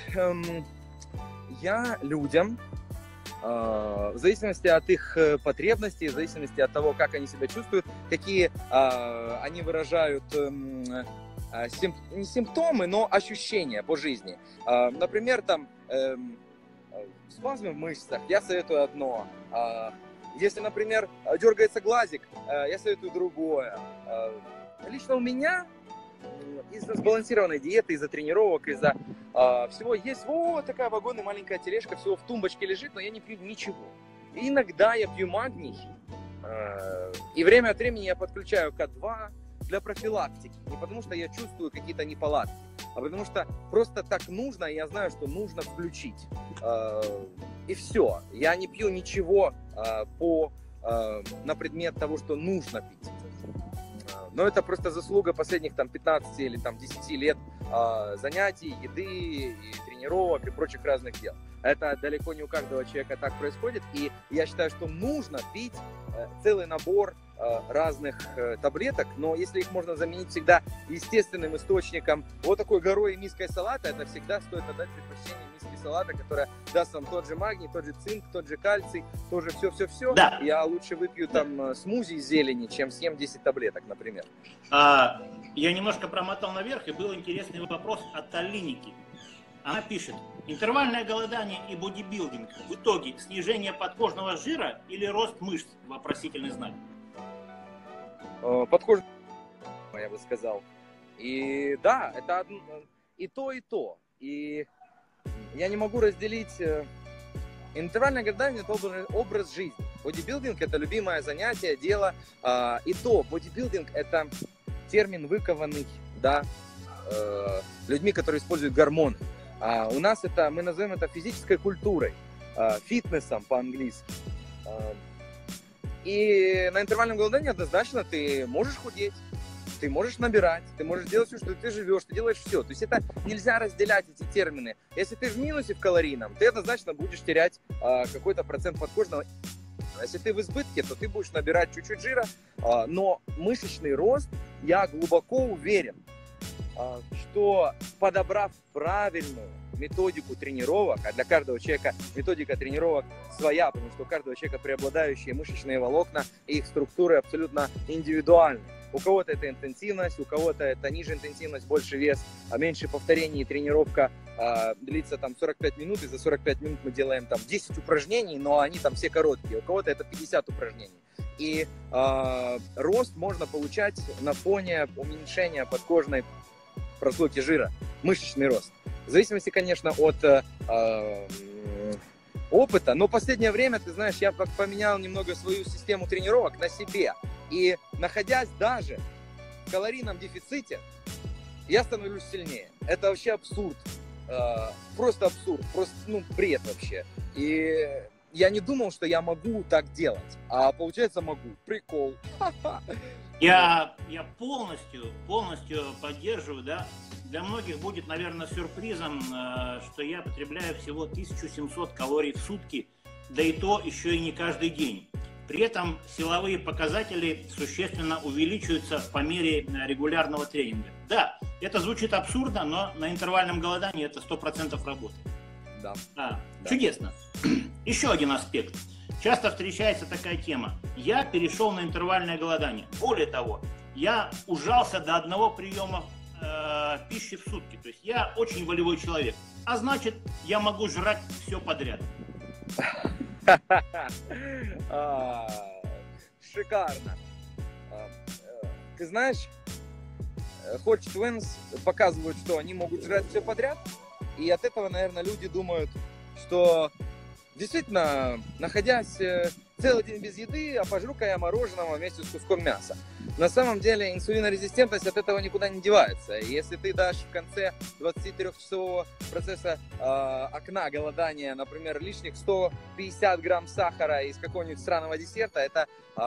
S3: я людям, в зависимости от их потребностей, в зависимости от того, как они себя чувствуют, какие они выражают не симптомы, но ощущения по жизни. Например, там спазмы в мышцах, я советую одно. Если, например, дергается глазик, я советую другое. Лично у меня из-за сбалансированной диеты, из-за тренировок, из-за всего есть вот такая вагонная маленькая тележка, всего в тумбочке лежит, но я не пью ничего. И иногда я пью магний, и время от времени я подключаю К2 для профилактики. Не потому что я чувствую какие-то неполадки, а потому что просто так нужно, и я знаю, что нужно включить. И все. Я не пью ничего на предмет того, что нужно пить. Но это просто заслуга последних 15 или 10 лет занятий, еды, и тренировок и прочих разных дел. Это далеко не у каждого человека так происходит. И я считаю, что нужно пить целый набор разных таблеток, но если их можно заменить всегда естественным источником, вот такой горой и миской салата, это всегда стоит отдать предпочтение миске салата, которая даст вам тот же магний, тот же цинк, тот же кальций, тоже все-все-все.
S2: Да.
S3: Я лучше выпью там смузи из зелени, чем съем 10 таблеток, например.
S2: Я немножко промотал наверх, и был интересный вопрос от Алиники. Она пишет: интервальное голодание и бодибилдинг в итоге снижение подкожного жира или рост мышц? Вопросительный знак.
S3: Подкожный, я бы сказал. И да, это и то, и то. И я не могу разделить. Интервальное голодание – это образ жизни. Бодибилдинг – это любимое занятие, дело. И то, бодибилдинг – это термин выкованный, да, людьми, которые используют гормоны. У нас это, мы назовем это физической культурой, фитнесом по-английски. И на интервальном голодании однозначно ты можешь худеть, ты можешь набирать, ты можешь делать все, что ты живешь, ты делаешь все. То есть это нельзя разделять эти термины. Если ты в минусе в калорийном, ты однозначно будешь терять какой-то процент подкожного. Если ты в избытке, то ты будешь набирать чуть-чуть жира, но мышечный рост, я глубоко уверен, что подобрав правильную методику тренировок, а для каждого человека методика тренировок своя, потому что у каждого человека преобладающие мышечные волокна и их структуры абсолютно индивидуальны. У кого-то это интенсивность, у кого-то это ниже интенсивность, больше вес, а меньше повторений, и тренировка длится там 45 минут, и за 45 минут мы делаем там 10 упражнений, но они там все короткие, у кого-то это 50 упражнений. И рост можно получать на фоне уменьшения подкожной прослойки жира, мышечный рост. В зависимости, конечно, от опыта, но в последнее время, ты знаешь, я поменял немного свою систему тренировок на себе. И находясь даже в калорийном дефиците, я становлюсь сильнее. Это вообще абсурд. Просто абсурд. Просто, бред вообще. И я не думал, что я могу так делать. А получается могу. Прикол.
S2: Я полностью поддерживаю, да. Для многих будет, наверное, сюрпризом, что я потребляю всего 1700 калорий в сутки, да и то еще и не каждый день. При этом силовые показатели существенно увеличиваются по мере регулярного тренинга. Да, это звучит абсурдно, но на интервальном голодании это 100% работает.
S3: Да.
S2: Чудесно. Еще один аспект. Часто встречается такая тема. Я перешел на интервальное голодание. Более того, я ужался до одного приема пищи в сутки. То есть я очень волевой человек. А значит, я могу жрать все подряд.
S3: Шикарно. Ты знаешь, Hot Twins показывают, что они могут жрать все подряд. И от этого, наверное, люди думают, что действительно, находясь целый день без еды, а пожру-ка я мороженого вместе с куском мяса. На самом деле инсулинорезистентность от этого никуда не девается. И если ты дашь в конце 23-часового процесса окна голодания, например, лишних 150 грамм сахара из какого-нибудь странного десерта, это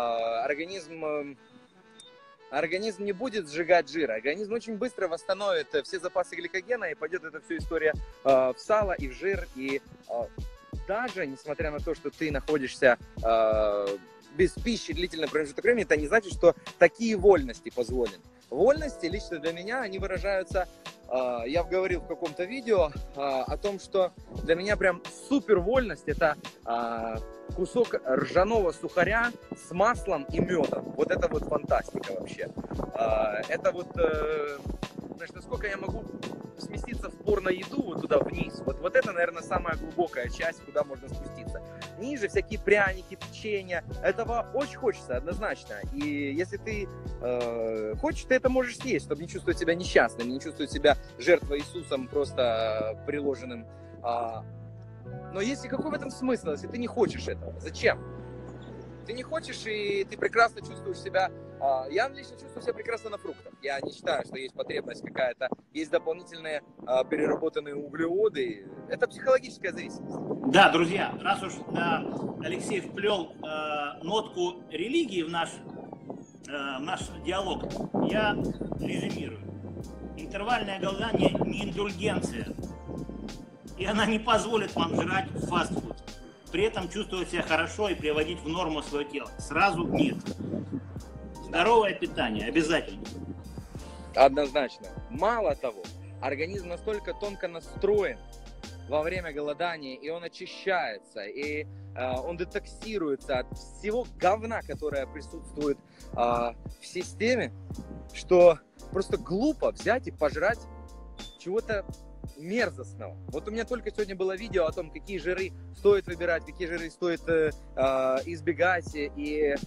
S3: организм не будет сжигать жир. Организм очень быстро восстановит все запасы гликогена, и пойдет эта вся история в сало и в жир. И даже несмотря на то, что ты находишься без пищи длительный промежуток времени, это не значит, что такие вольности позволены. Вольности лично для меня, они выражаются, я говорил в каком-то видео о том, что для меня прям супер вольность — это кусок ржаного сухаря с маслом и медом. Вот это вот фантастика вообще. Это вот, знаешь, насколько я могу сместиться в порно-еду вот туда вниз. Вот это, наверное, самая глубокая часть, куда можно спуститься. Ниже всякие пряники, печенья. Этого очень хочется, однозначно. И если ты хочешь, ты это можешь съесть, чтобы не чувствовать себя несчастным, не чувствовать себя жертвой Иисусом, просто приложенным. Но если какой в этом смысл, если ты не хочешь этого? Зачем? Ты не хочешь, и ты прекрасно чувствуешь себя. Я лично чувствую себя прекрасно на фруктах. Я не считаю, что есть потребность какая-то, есть дополнительные переработанные углеводы. Это психологическая зависимость.
S2: Да, друзья, раз уж Алексей вплел нотку религии в наш диалог, я резюмирую. Интервальное голодание не индульгенция. И она не позволит вам жрать фастфуд. При этом чувствовать себя хорошо и приводить в норму свое тело. Сразу нет. Здоровое питание обязательно.
S3: Однозначно. Мало того, организм настолько тонко настроен во время голодания, и он очищается, и он детоксируется от всего говна, которое присутствует в системе, что просто глупо взять и пожрать чего-то мерзостного. Вот у меня только сегодня было видео о том, какие жиры стоит выбирать, какие жиры стоит избегать. И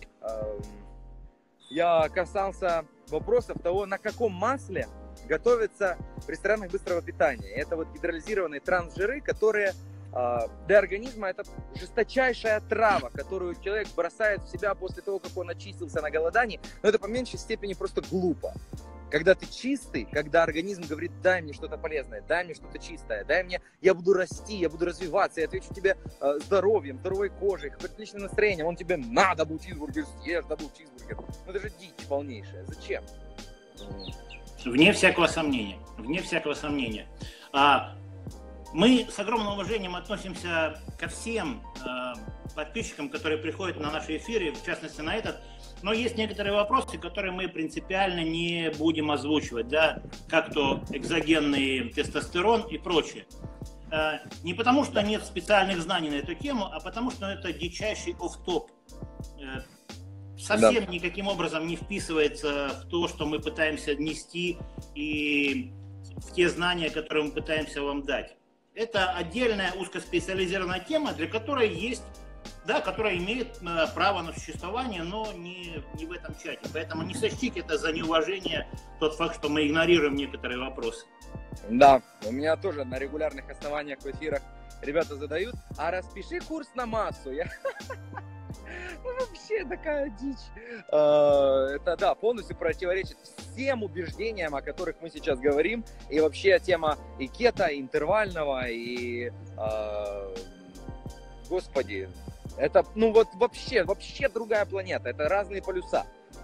S3: я касался вопросов того, на каком масле готовятся в ресторанах быстрого питания. Это вот гидролизированные трансжиры, которые для организма это жесточайшая трава, которую человек бросает в себя после того, как он очистился на голодании. Но это по меньшей степени просто глупо. Когда ты чистый, когда организм говорит: дай мне что-то полезное, дай мне что-то чистое, дай мне, я буду расти, я буду развиваться, я отвечу тебе здоровьем, здоровой кожей, отличным настроением, он тебе: на, добыл чизбургер, съешь, добыл чизбургер. Ну это же дичь полнейшая, зачем?
S2: Вне всякого сомнения, вне всякого сомнения. Мы с огромным уважением относимся ко всем подписчикам, которые приходят на наши эфиры, в частности на этот. Но есть некоторые вопросы, которые мы принципиально не будем озвучивать, да, как то экзогенный тестостерон и прочее. Не потому, что нет специальных знаний на эту тему, а потому, что это дичайший офф-топ. Совсем никаким образом не вписывается в то, что мы пытаемся нести, и в те знания, которые мы пытаемся вам дать. Это отдельная узкоспециализированная тема, для которой есть, да, которая имеет право на существование, но не в этом чате. Поэтому не сочтите это за неуважение, тот факт, что мы игнорируем некоторые вопросы.
S3: Да, у меня тоже на регулярных основаниях в эфирах ребята задают: а распиши курс на массу. Вообще такая дичь. Это, да, полностью противоречит всем убеждениям, о которых мы сейчас говорим. И вообще тема и кето, и интервального, и... Господи, это, ну вот вообще другая планета. Это разные полюса.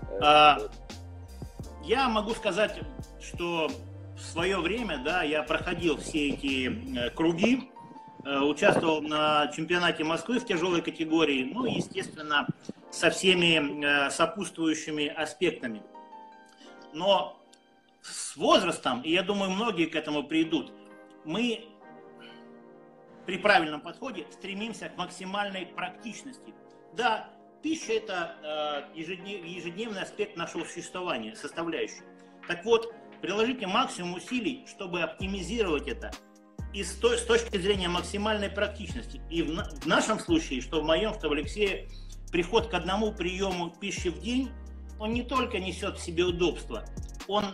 S2: Я могу сказать, что в свое время, да, я проходил все эти круги, участвовал на чемпионате Москвы в тяжелой категории, ну, естественно, со всеми сопутствующими аспектами. Но с возрастом, и я думаю, многие к этому придут, мы при правильном подходе стремимся к максимальной практичности. Да, пища – это ежедневный аспект нашего существования, составляющая. Так вот, приложите максимум усилий, чтобы оптимизировать это. И с точки зрения максимальной практичности. И в нашем случае, что в моем, что в Алексее, приход к одному приему пищи в день, он не только несет в себе удобство, он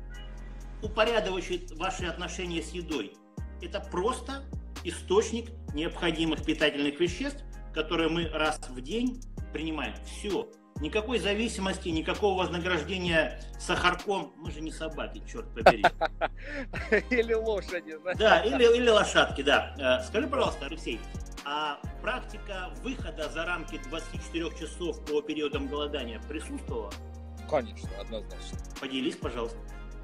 S2: упорядочивает ваши отношения с едой. Это просто источник необходимых питательных веществ, которые мы раз в день принимаем. Все. Никакой зависимости, никакого вознаграждения сахарком. Мы же не собаки, черт побери.
S3: Или лошади.
S2: Да, или лошадки, да. Скажи, пожалуйста, Алексей, а практика выхода за рамки 24 часов по периодам голодания присутствовала?
S3: Конечно, однозначно.
S2: Поделись, пожалуйста.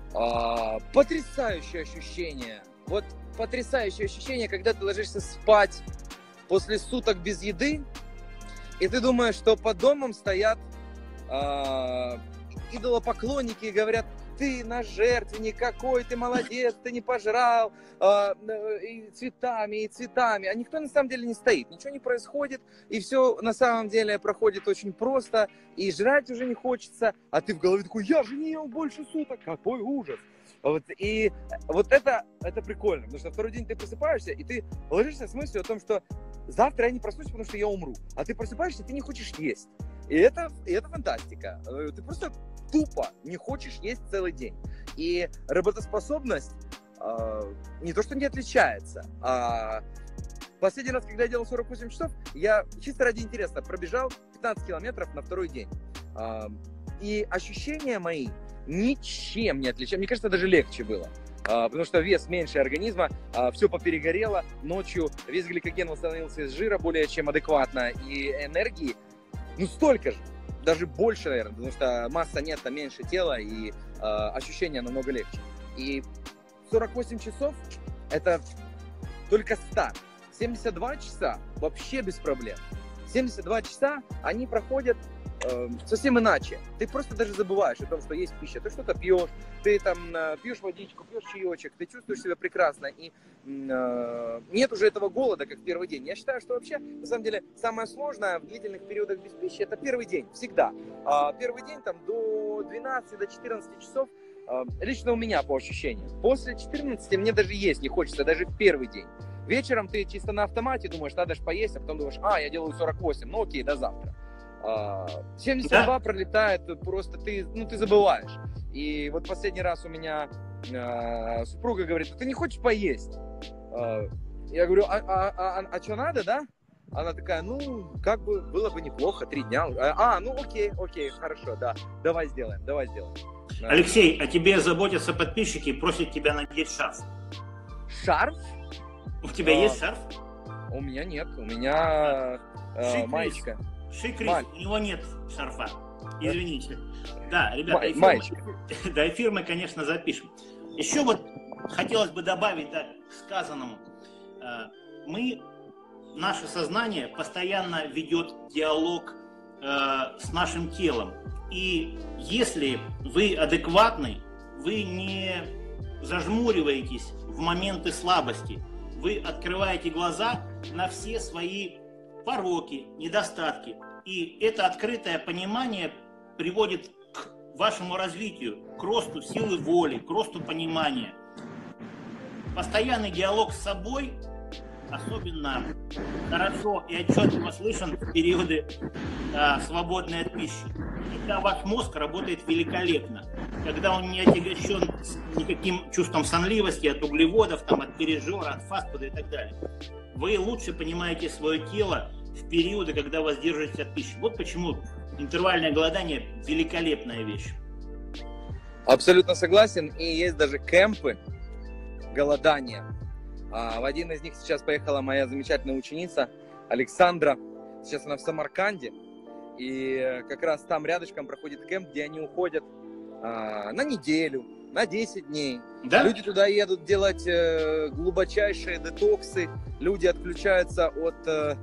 S3: Потрясающее ощущение. Вот потрясающее ощущение, когда ты ложишься спать после суток без еды, и ты думаешь, что под домом стоят идолопоклонники и говорят: ты наш жертвенник, какой ты молодец, ты не пожрал, и цветами, а никто на самом деле не стоит, ничего не происходит, и все на самом деле проходит очень просто, и жрать уже не хочется, а ты в голове такой: я же не ел больше суток, какой ужас. Вот, и вот это прикольно, потому что второй день ты просыпаешься, и ты ложишься с мыслью о том, что завтра я не проснусь, потому что я умру. А ты просыпаешься, и ты не хочешь есть. И это фантастика. Ты просто тупо не хочешь есть целый день. И работоспособность не то что не отличается, а последний раз, когда я делал 48 часов, я чисто ради интереса пробежал 15 километров на второй день. И ощущения мои ничем не отличаются. Мне кажется, даже легче было. Потому что вес меньше организма, все поперегорело, ночью весь гликоген восстановился из жира более чем адекватно, и энергии, столько же, даже больше, наверное, потому что масса нет, меньше тела, и ощущения намного легче. И 48 часов это только старт. 72 часа вообще без проблем. 72 часа они проходят совсем иначе. Ты просто даже забываешь о том, что есть пища. Ты что-то пьешь, ты там пьешь водичку, пьешь чаечек, ты чувствуешь себя прекрасно, и нет уже этого голода, как в первый день. Я считаю, что вообще, на самом деле, самое сложное в длительных периодах без пищи — это первый день, всегда. Первый день там до 12, до 14 часов, лично у меня по ощущениям. После 14 мне даже есть не хочется, даже в первый день. Вечером ты чисто на автомате думаешь, надо же поесть, а потом думаешь: я делаю 48, окей, до завтра. 72 пролетает, просто ты забываешь. И вот последний раз у меня супруга говорит: ты не хочешь поесть? Я говорю: а что надо, да? Она такая: как бы было бы неплохо, 3 дня. Окей, хорошо, да, давай сделаем.
S2: Алексей, о тебе заботятся подписчики и просят тебя надеть шарф.
S3: Шарф?
S2: У тебя есть шарф?
S3: У меня нет, у меня маечка.
S2: Шикрис, у него нет шарфа. Извините. Да, ребята, эфир мы, конечно, запишем. Еще вот хотелось бы добавить к сказанному. Наше сознание постоянно ведет диалог с нашим телом. И если вы адекватный, вы не зажмуриваетесь в моменты слабости, вы открываете глаза на все свои пороки, недостатки. И это открытое понимание приводит к вашему развитию, к росту силы воли, к росту понимания. Постоянный диалог с собой особенно хорошо и отчетливо слышен в периоды свободной от пищи. Когда ваш мозг работает великолепно, когда он не отягощен никаким чувством сонливости от углеводов, от пережора, от фастфуда и так далее. Вы лучше понимаете свое тело в периоды, когда воздерживаетесь от пищи. Вот почему интервальное голодание – великолепная вещь.
S3: Абсолютно согласен. И есть даже кемпы голодания. В один из них сейчас поехала моя замечательная ученица Александра. Сейчас она в Самарканде. И как раз там рядышком проходит кемп, где они уходят на неделю, на 10 дней. Да? Люди туда едут делать глубочайшие детоксы. Люди отключаются от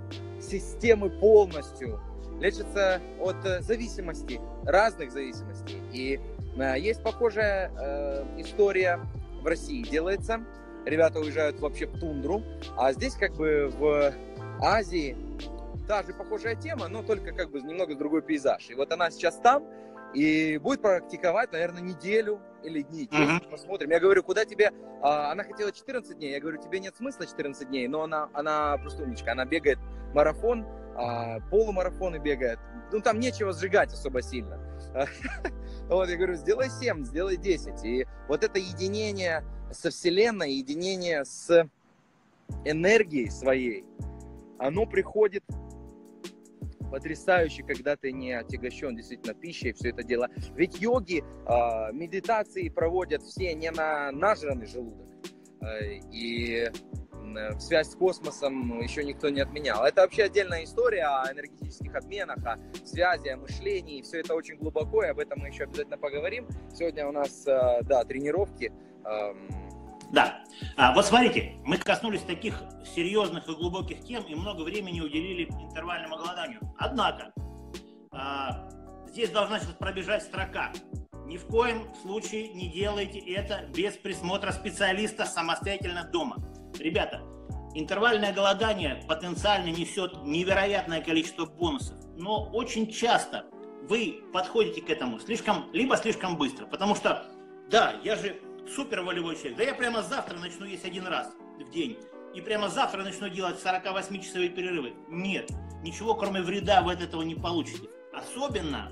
S3: системы полностью. Лечатся от зависимостей, разных зависимостей. И есть похожая история в России делается. Ребята уезжают вообще в тундру. А здесь как бы в Азии та же похожая тема, но только как бы немного другой пейзаж. И вот она сейчас там и будет практиковать, наверное, неделю или дни. Посмотрим. Я говорю: куда тебе? Она хотела 14 дней. Я говорю: тебе нет смысла 14 дней, но она просто умничка. Она бегает марафон, полумарафоны бегает. Там нечего сжигать особо сильно. Вот, я говорю: сделай 7, сделай 10. И вот это единение со Вселенной, единение с энергией своей, оно приходит потрясающе, когда ты не отягощен действительно пищей, все это дело. Ведь йоги, медитации проводят все не на нажранный желудок. И связь с космосом еще никто не отменял. Это вообще отдельная история о энергетических обменах, о связи, о мышлении. Все это очень глубоко, и об этом мы еще обязательно поговорим. Сегодня у нас, да, тренировки.
S2: Да. Вот смотрите, мы коснулись таких серьезных и глубоких тем и много времени уделили интервальному голоданию. Однако, здесь должна сейчас пробежать строка. Ни в коем случае не делайте это без присмотра специалиста самостоятельно дома. Ребята, интервальное голодание потенциально несет невероятное количество бонусов, но очень часто вы подходите к этому либо слишком быстро, потому что, да, я же супер волевой человек, да я прямо завтра начну есть 1 раз в день, и прямо завтра начну делать 48-часовые перерывы. Нет, ничего кроме вреда вы от этого не получите. Особенно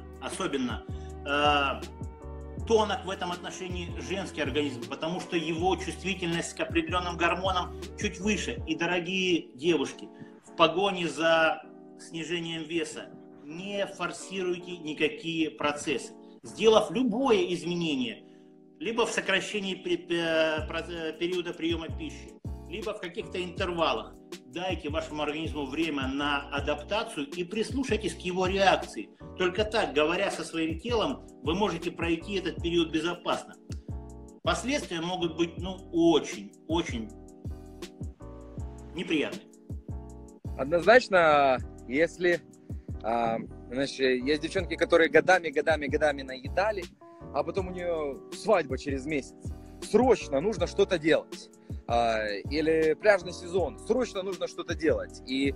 S2: тонок в этом отношении женский организм, потому что его чувствительность к определенным гормонам чуть выше. И, дорогие девушки, в погоне за снижением веса не форсируйте никакие процессы. Сделав любое изменение, либо в сокращении периода приема пищи, либо в каких-то интервалах, дайте вашему организму время на адаптацию и прислушайтесь к его реакции. Только так, говоря со своим телом, вы можете пройти этот период безопасно. Последствия могут быть, очень неприятные.
S3: Однозначно, если есть девчонки, которые годами наедали, а потом у нее свадьба через месяц. Срочно нужно что-то делать. Или пляжный сезон, срочно нужно что-то делать. И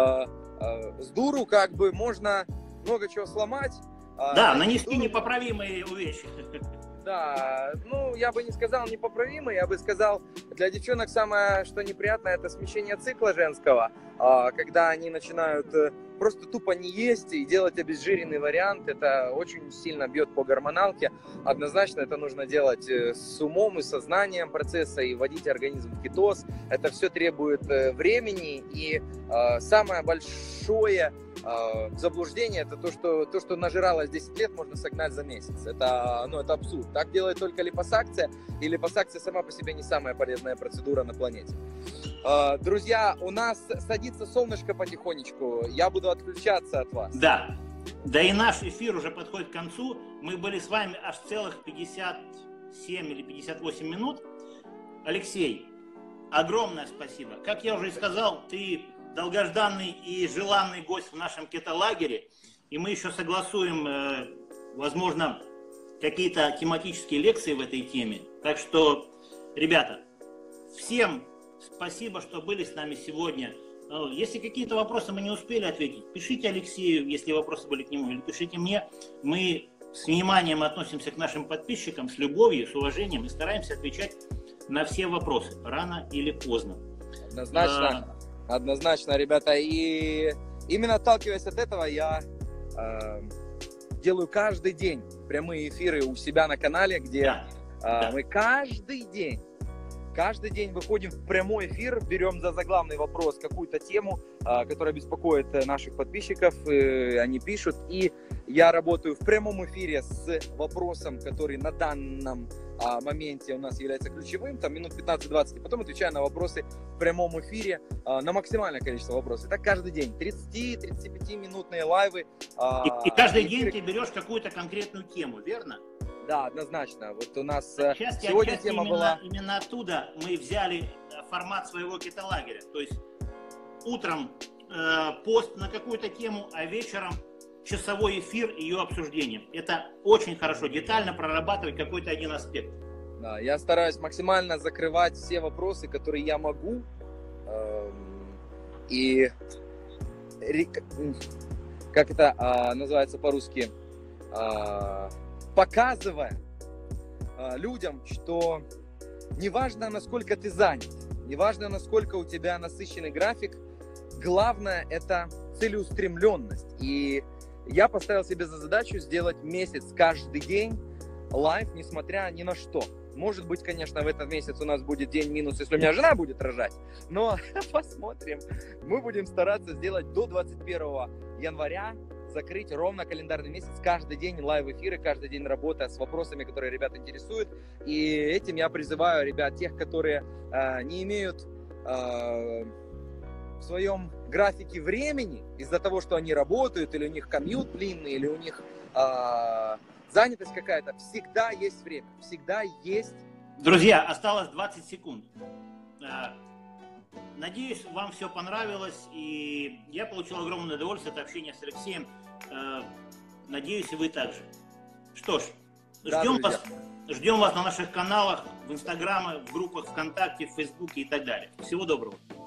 S3: с дуру как бы можно много чего сломать.
S2: Да, нанести непоправимые увечья.
S3: Да, я бы не сказал непоправимый, я бы сказал, для девчонок самое, что неприятное, это смещение цикла женского, когда они начинают просто тупо не есть и делать обезжиренный вариант, это очень сильно бьет по гормоналке. Однозначно это нужно делать с умом и сознанием процесса и вводить организм в кетоз. Это все требует времени, и самое большое заблуждение — это то, что нажиралось 10 лет, можно согнать за месяц. Это абсурд. Так делает только липосакция, и липосакция сама по себе не самая полезная процедура на планете. Друзья, у нас садится солнышко потихонечку, я буду отключаться от вас.
S2: Да, и наш эфир уже подходит к концу. Мы были с вами аж целых 57 или 58 минут. Алексей, огромное спасибо. Как я уже и сказал, ты долгожданный и желанный гость в нашем кето-лагере, и мы еще согласуем, возможно, какие-то тематические лекции в этой теме. Так что, ребята, всем спасибо, что были с нами сегодня. Если какие-то вопросы мы не успели ответить, пишите Алексею, если вопросы были к нему, или пишите мне. Мы с вниманием относимся к нашим подписчикам, с любовью, с уважением и стараемся отвечать на все вопросы, рано или поздно.
S3: Однозначно, ребята. И именно отталкиваясь от этого, я делаю каждый день прямые эфиры у себя на канале, где мы каждый день выходим в прямой эфир, берем за заглавный вопрос какую-то тему, которая беспокоит наших подписчиков, они пишут, и я работаю в прямом эфире с вопросом, который на данном моменте у нас является ключевым, там минут 15-20, и потом отвечаю на вопросы в прямом эфире, на максимальное количество вопросов. Это каждый день, 30-35 минутные лайвы.
S2: И каждый день ты берешь какую-то конкретную тему, верно?
S3: Да, однозначно. Вот у нас
S2: отчасти
S3: тема была...
S2: Именно оттуда мы взяли формат своего кето-лагеря. То есть утром пост на какую-то тему, а вечером часовой эфир и ее обсуждение. Это очень хорошо, детально прорабатывать какой-то один аспект.
S3: Да, я стараюсь максимально закрывать все вопросы, которые я могу. И как это называется по-русски? Показывая людям, что неважно, насколько ты занят, неважно, насколько у тебя насыщенный график, главное — это целеустремленность. И я поставил себе за задачу сделать месяц каждый день лайв, несмотря ни на что. Может быть, конечно, в этот месяц у нас будет день минус, если у меня жена будет рожать. Но посмотрим. Мы будем стараться сделать до 21 января, закрыть ровно календарный месяц, каждый день лайв-эфиры, каждый день работа с вопросами, которые ребят интересуют. И этим я призываю ребят, тех, которые не имеют в своем графике времени из-за того, что они работают, или у них комьют длинный, или у них занятость какая-то, всегда есть время, всегда есть.
S2: Друзья, осталось 20 секунд. Надеюсь, вам все понравилось, и я получил огромное удовольствие от общения с Алексеем. Надеюсь, и вы также. Что ж, ждем вас на наших каналах, в Инстаграме, в группах ВКонтакте, в Фейсбуке и так далее. Всего доброго.